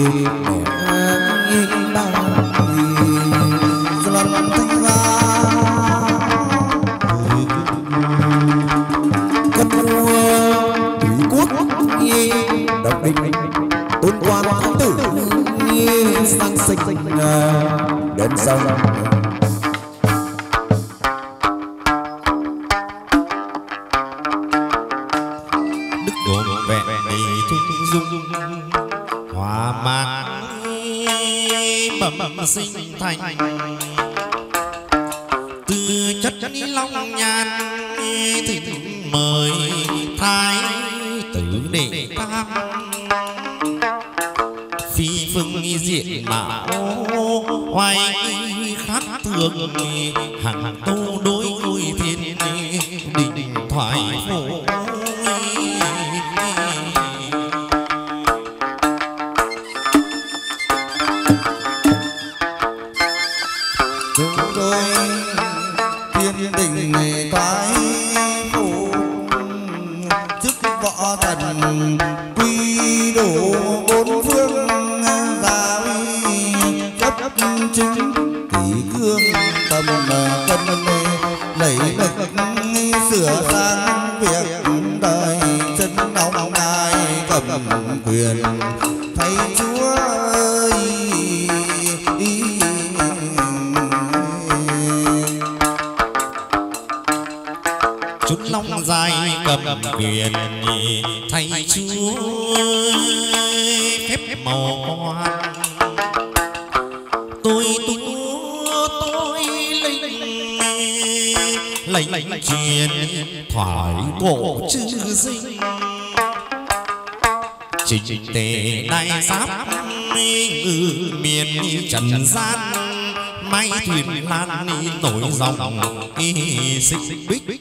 Trần gian mai thuyền lan nổi dòng xích bích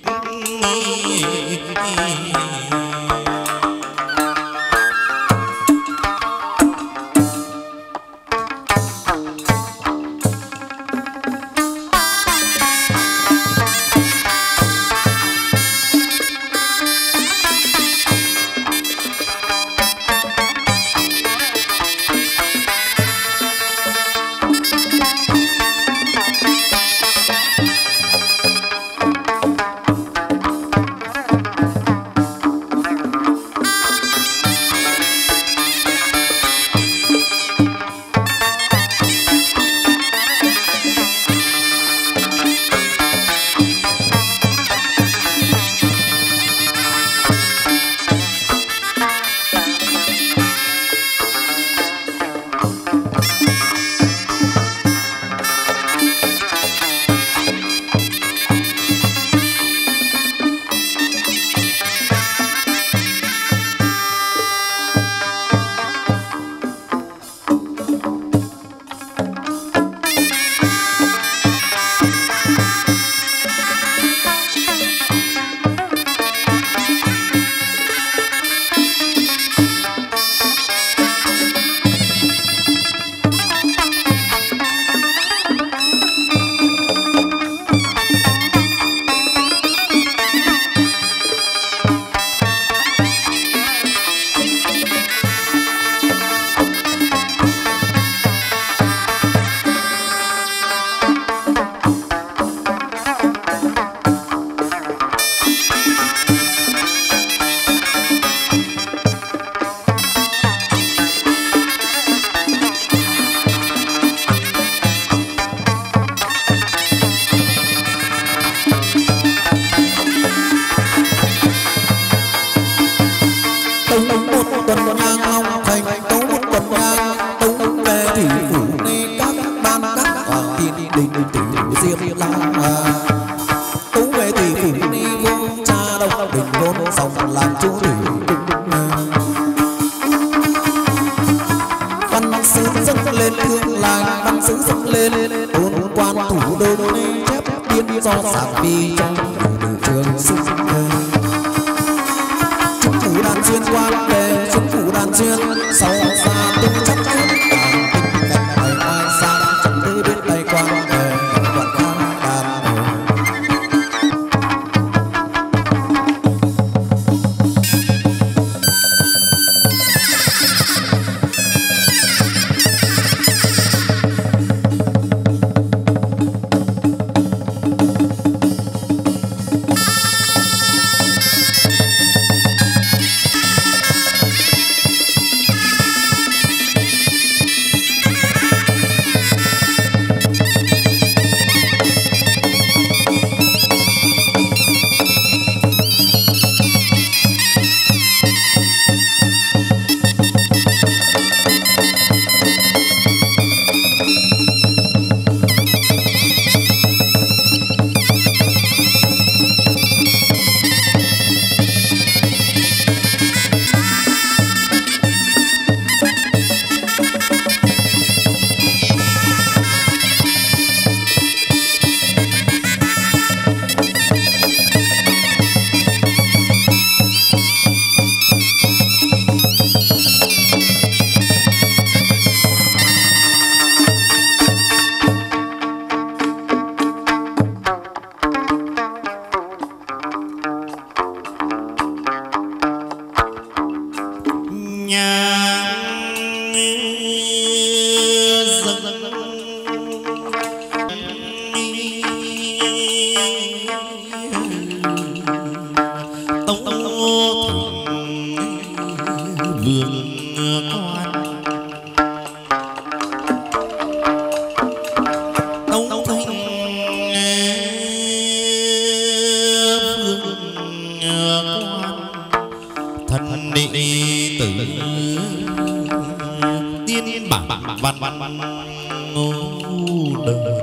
văn văn văn ngô đời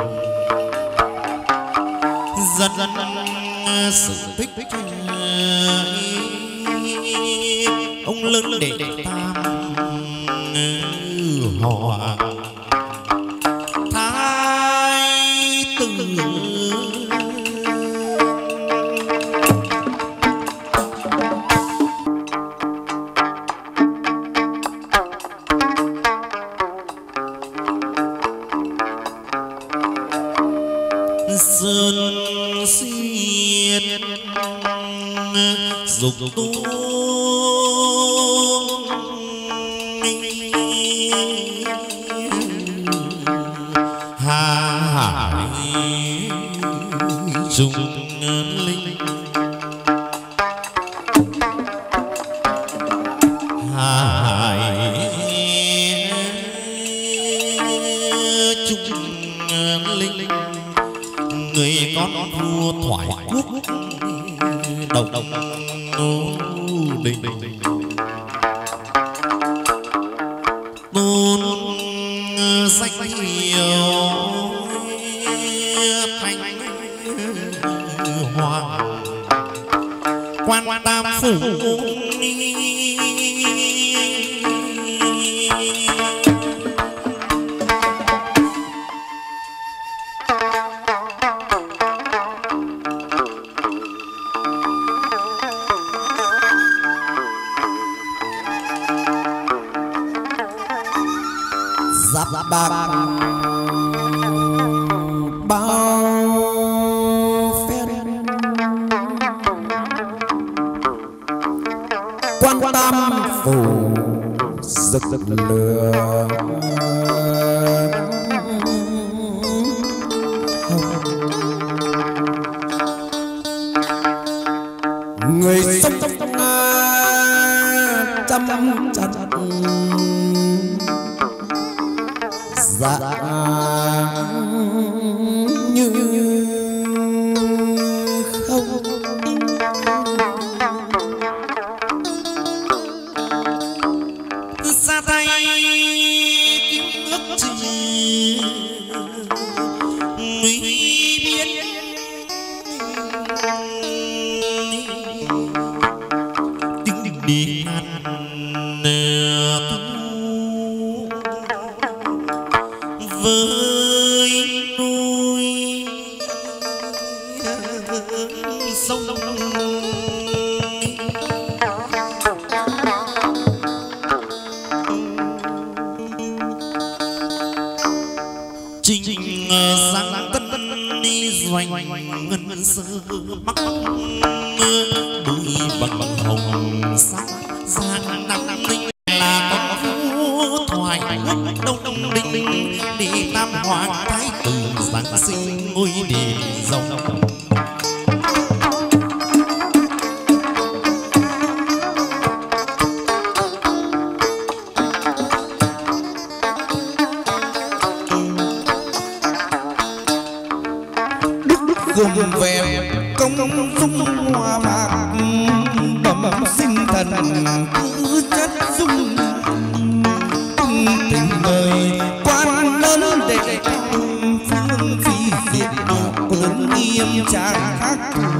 dân dân sự tích ông lớn để tam hòa thái tử sơn xiết dục tu hà hải trung linh hà hải trung linh người con vua thoại quốc đầu đầu nô đình tôn danh hiệu thành hoàng quan tam phủ giáp bạc bao phen quan tam phủ rực lửa người sống trăm chặt dạ như không ra tay kiếm ước chừng nguy biến tiếng đi với núi sông trình sang tân đi doanh ngân sơ bắc đôi bằng bằng hồng sắc giang nam ninh là con phú thoại đông đông đinh đinh đi tam hoàng thái tử giáng sinh ngôi đền rồng gồm về công dung hoa mạc bẩm sinh thần cứ chất dung tình đời quan lớn để phương phi diệt độ lớn nghiêm trang khác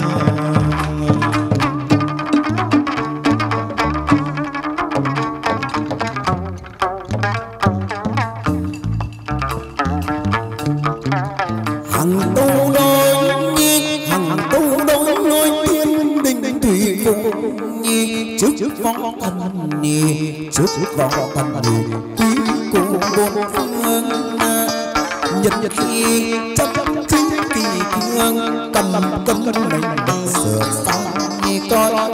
hằng tu đôi nhi hằng tu đôi lối tiên đình thủy phụ nhi trước vong thần nhi trước vong thần nhi quý cụ bốn phương nhật nhật khi chấp chính kỳ cương cầm cân mình sửa sang nhi con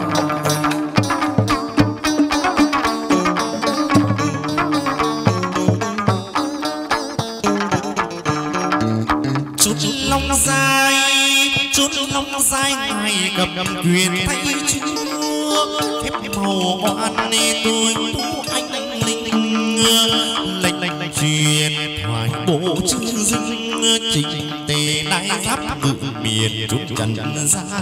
long dài chút long dài ngày cầm quyền thay chúa phép màu oan nê tôi tu anh anh linh lệnh lệnh lệnh truyền thoại bộ chữ dinh trình tề đại giáp ngự miền trúc trần gian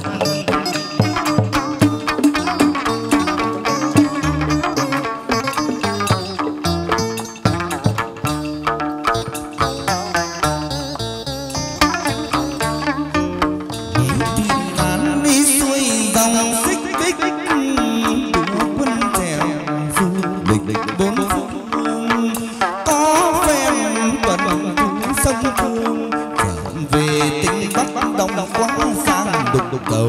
thương trở về tinh bắc đông quá sang đục đục cầu.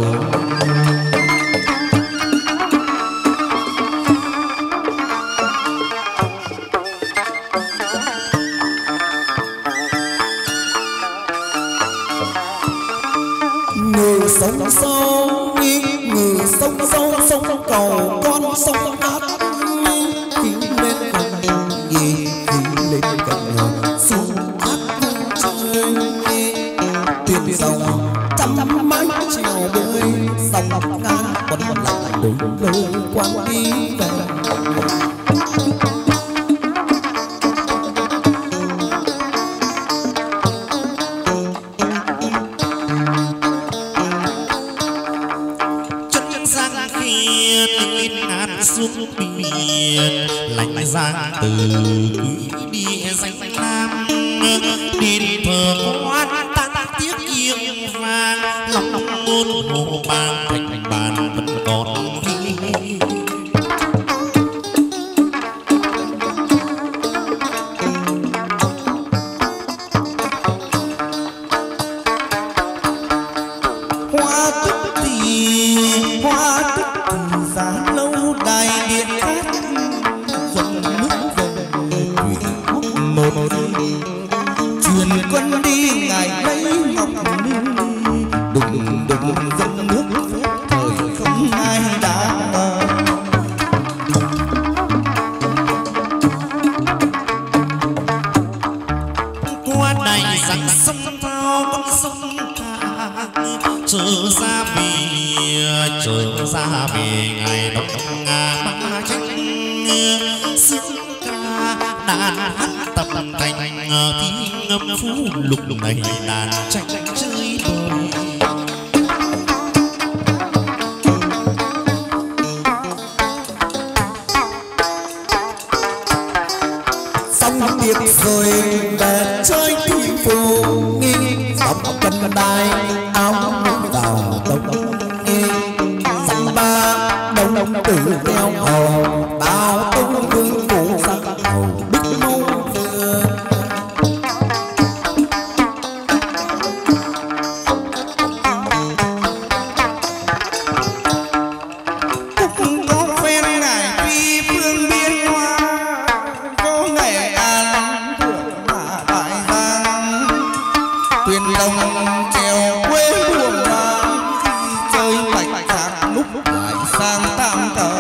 Người sống sâu người sống sâu sông cầu con sông hát khi lên gần gì khi lên gần sông hát chơi tiền dòng trăm mái trèo bơi dòng ngang vẫn lại đúng nơi quan đi về. xuống biển lạnh giang từ đi danh lam đến thờ quan tan tiếc yêu vàng lòng ngôn hồ bang thành bàn vẫn còn ghi. Hoa tức thì hoa tức thì giá lâu đài điện cát dòng nước dòng thủy quốc một truyền quân đi ngày lấy ngọc đùng đùng dòng nước thời không ai đã ngờ. Qua này rằng sông thao con sông trở ra về trở ra về ngày đông nga ba tranh xứng ca đàn hát tập thành tiếng ngâm phú lục này đàn tranh chơi bời. Xong tiệc rồi về chơi thủy phù nghi dọc cần đài áo đào đông nghi dăm ba đông đông tử theo hầu bao tung vương phủ sang hầu bích mâu vừa. Cũng có phen ngài phi phương biên hoa có ngày an thượng hạ đại giang tuyền đồng trèo quê buồn vang khi chơi bạch hạc lúc lại sang tam tờ.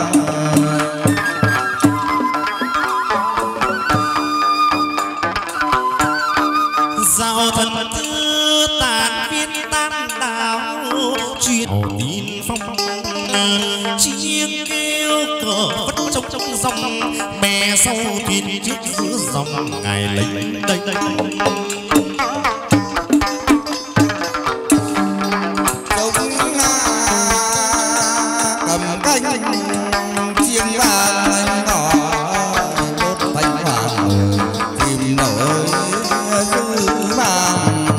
Giao thần tư tàn viên tan đảo chuyện tin phong chiêng kêu cờ vẫn trong trong dòng bè sau thuyền trước giữa dòng ngày lệnh đây cầm canh chiêng vàng ngỏ đốt thanh hoàng tìm nổi dư vàng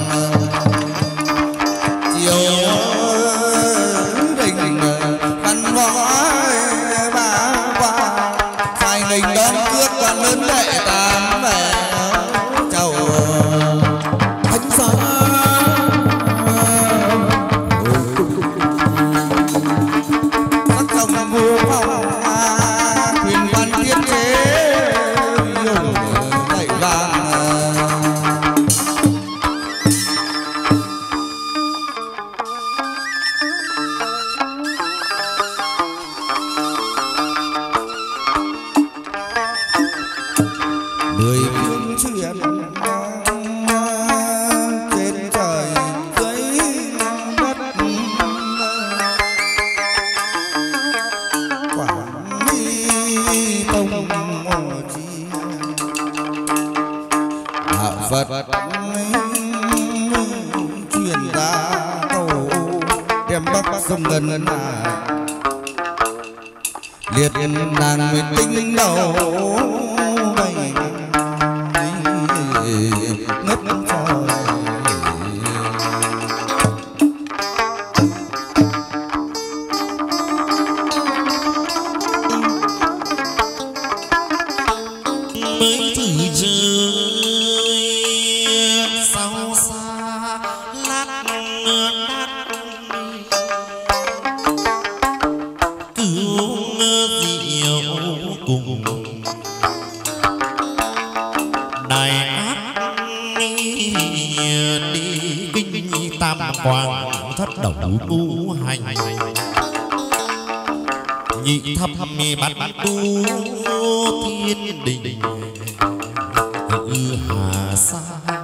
chiều đình văn võ ba qua sai đình đón cướp còn lớn đệ tám về chầu thánh giá. Mười phương chuyện trên trời dưới đất Quảng Nghi Tông Chi đạo Phật truyền ra cầu đem bắc sông Ngân Hà liệt nàng mới tinh đầu bay ngất trời. mới thử chơi sau ác đi kinh tam quang thất đầu ngũ hành nhị thập bát tu thiên đình hư hà sa.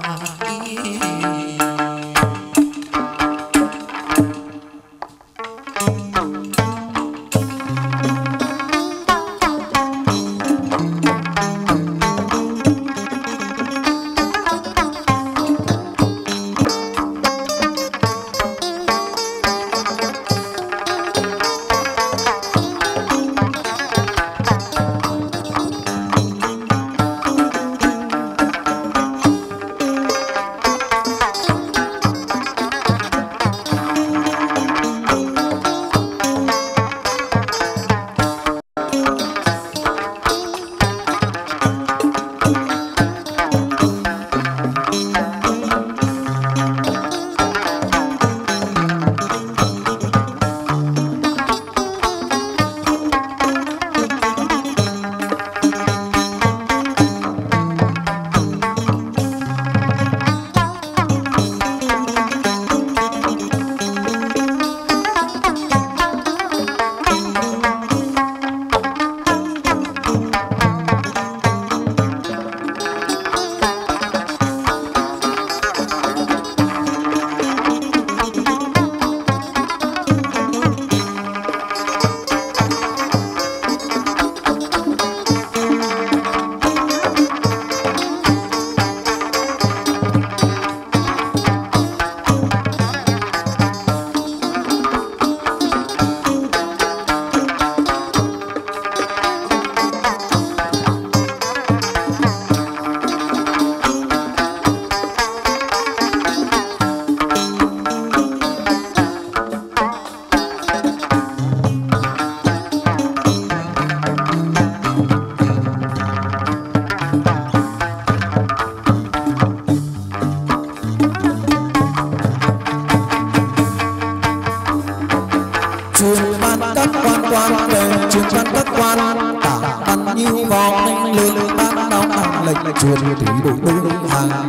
Truyền thủy đội đối hàng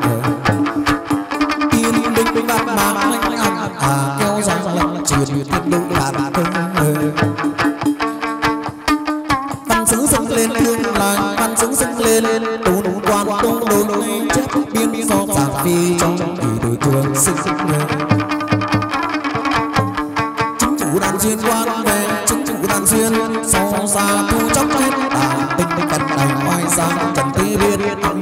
tiên binh bát mã anh ăn à kéo dài lệnh truyền tiên đội đàn công văn sướng dâng lên thương làng văn sướng dâng lên tốn quan tông đôi chép biên do giảng phi trong kỳ đội trường sinh chính chủ đàn duyên quan về chính chủ đàn duyên sau xa thu chóc hết tà tinh cần đành ngoài sang trần tí biên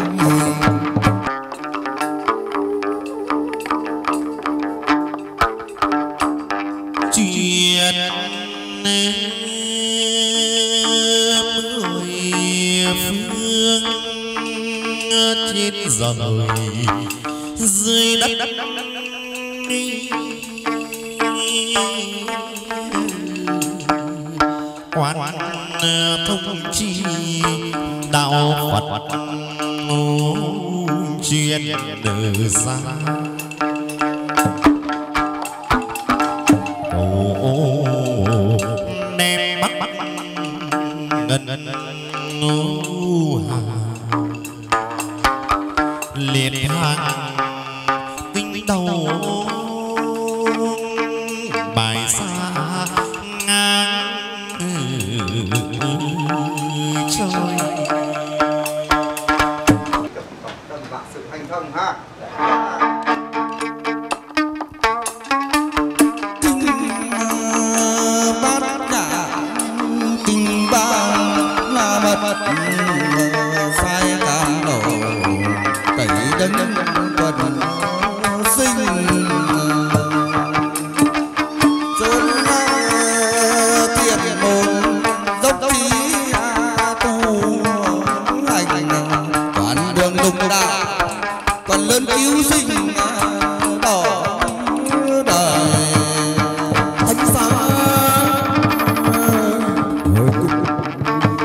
rồi dưới đất quán thông chi đạo Phật chuyên đời ra đem bắt ngân hà liệt hàng tinh đầu bài xa ngang trời tâm vạn sự thành thông ha. Còn lớn cứu sinh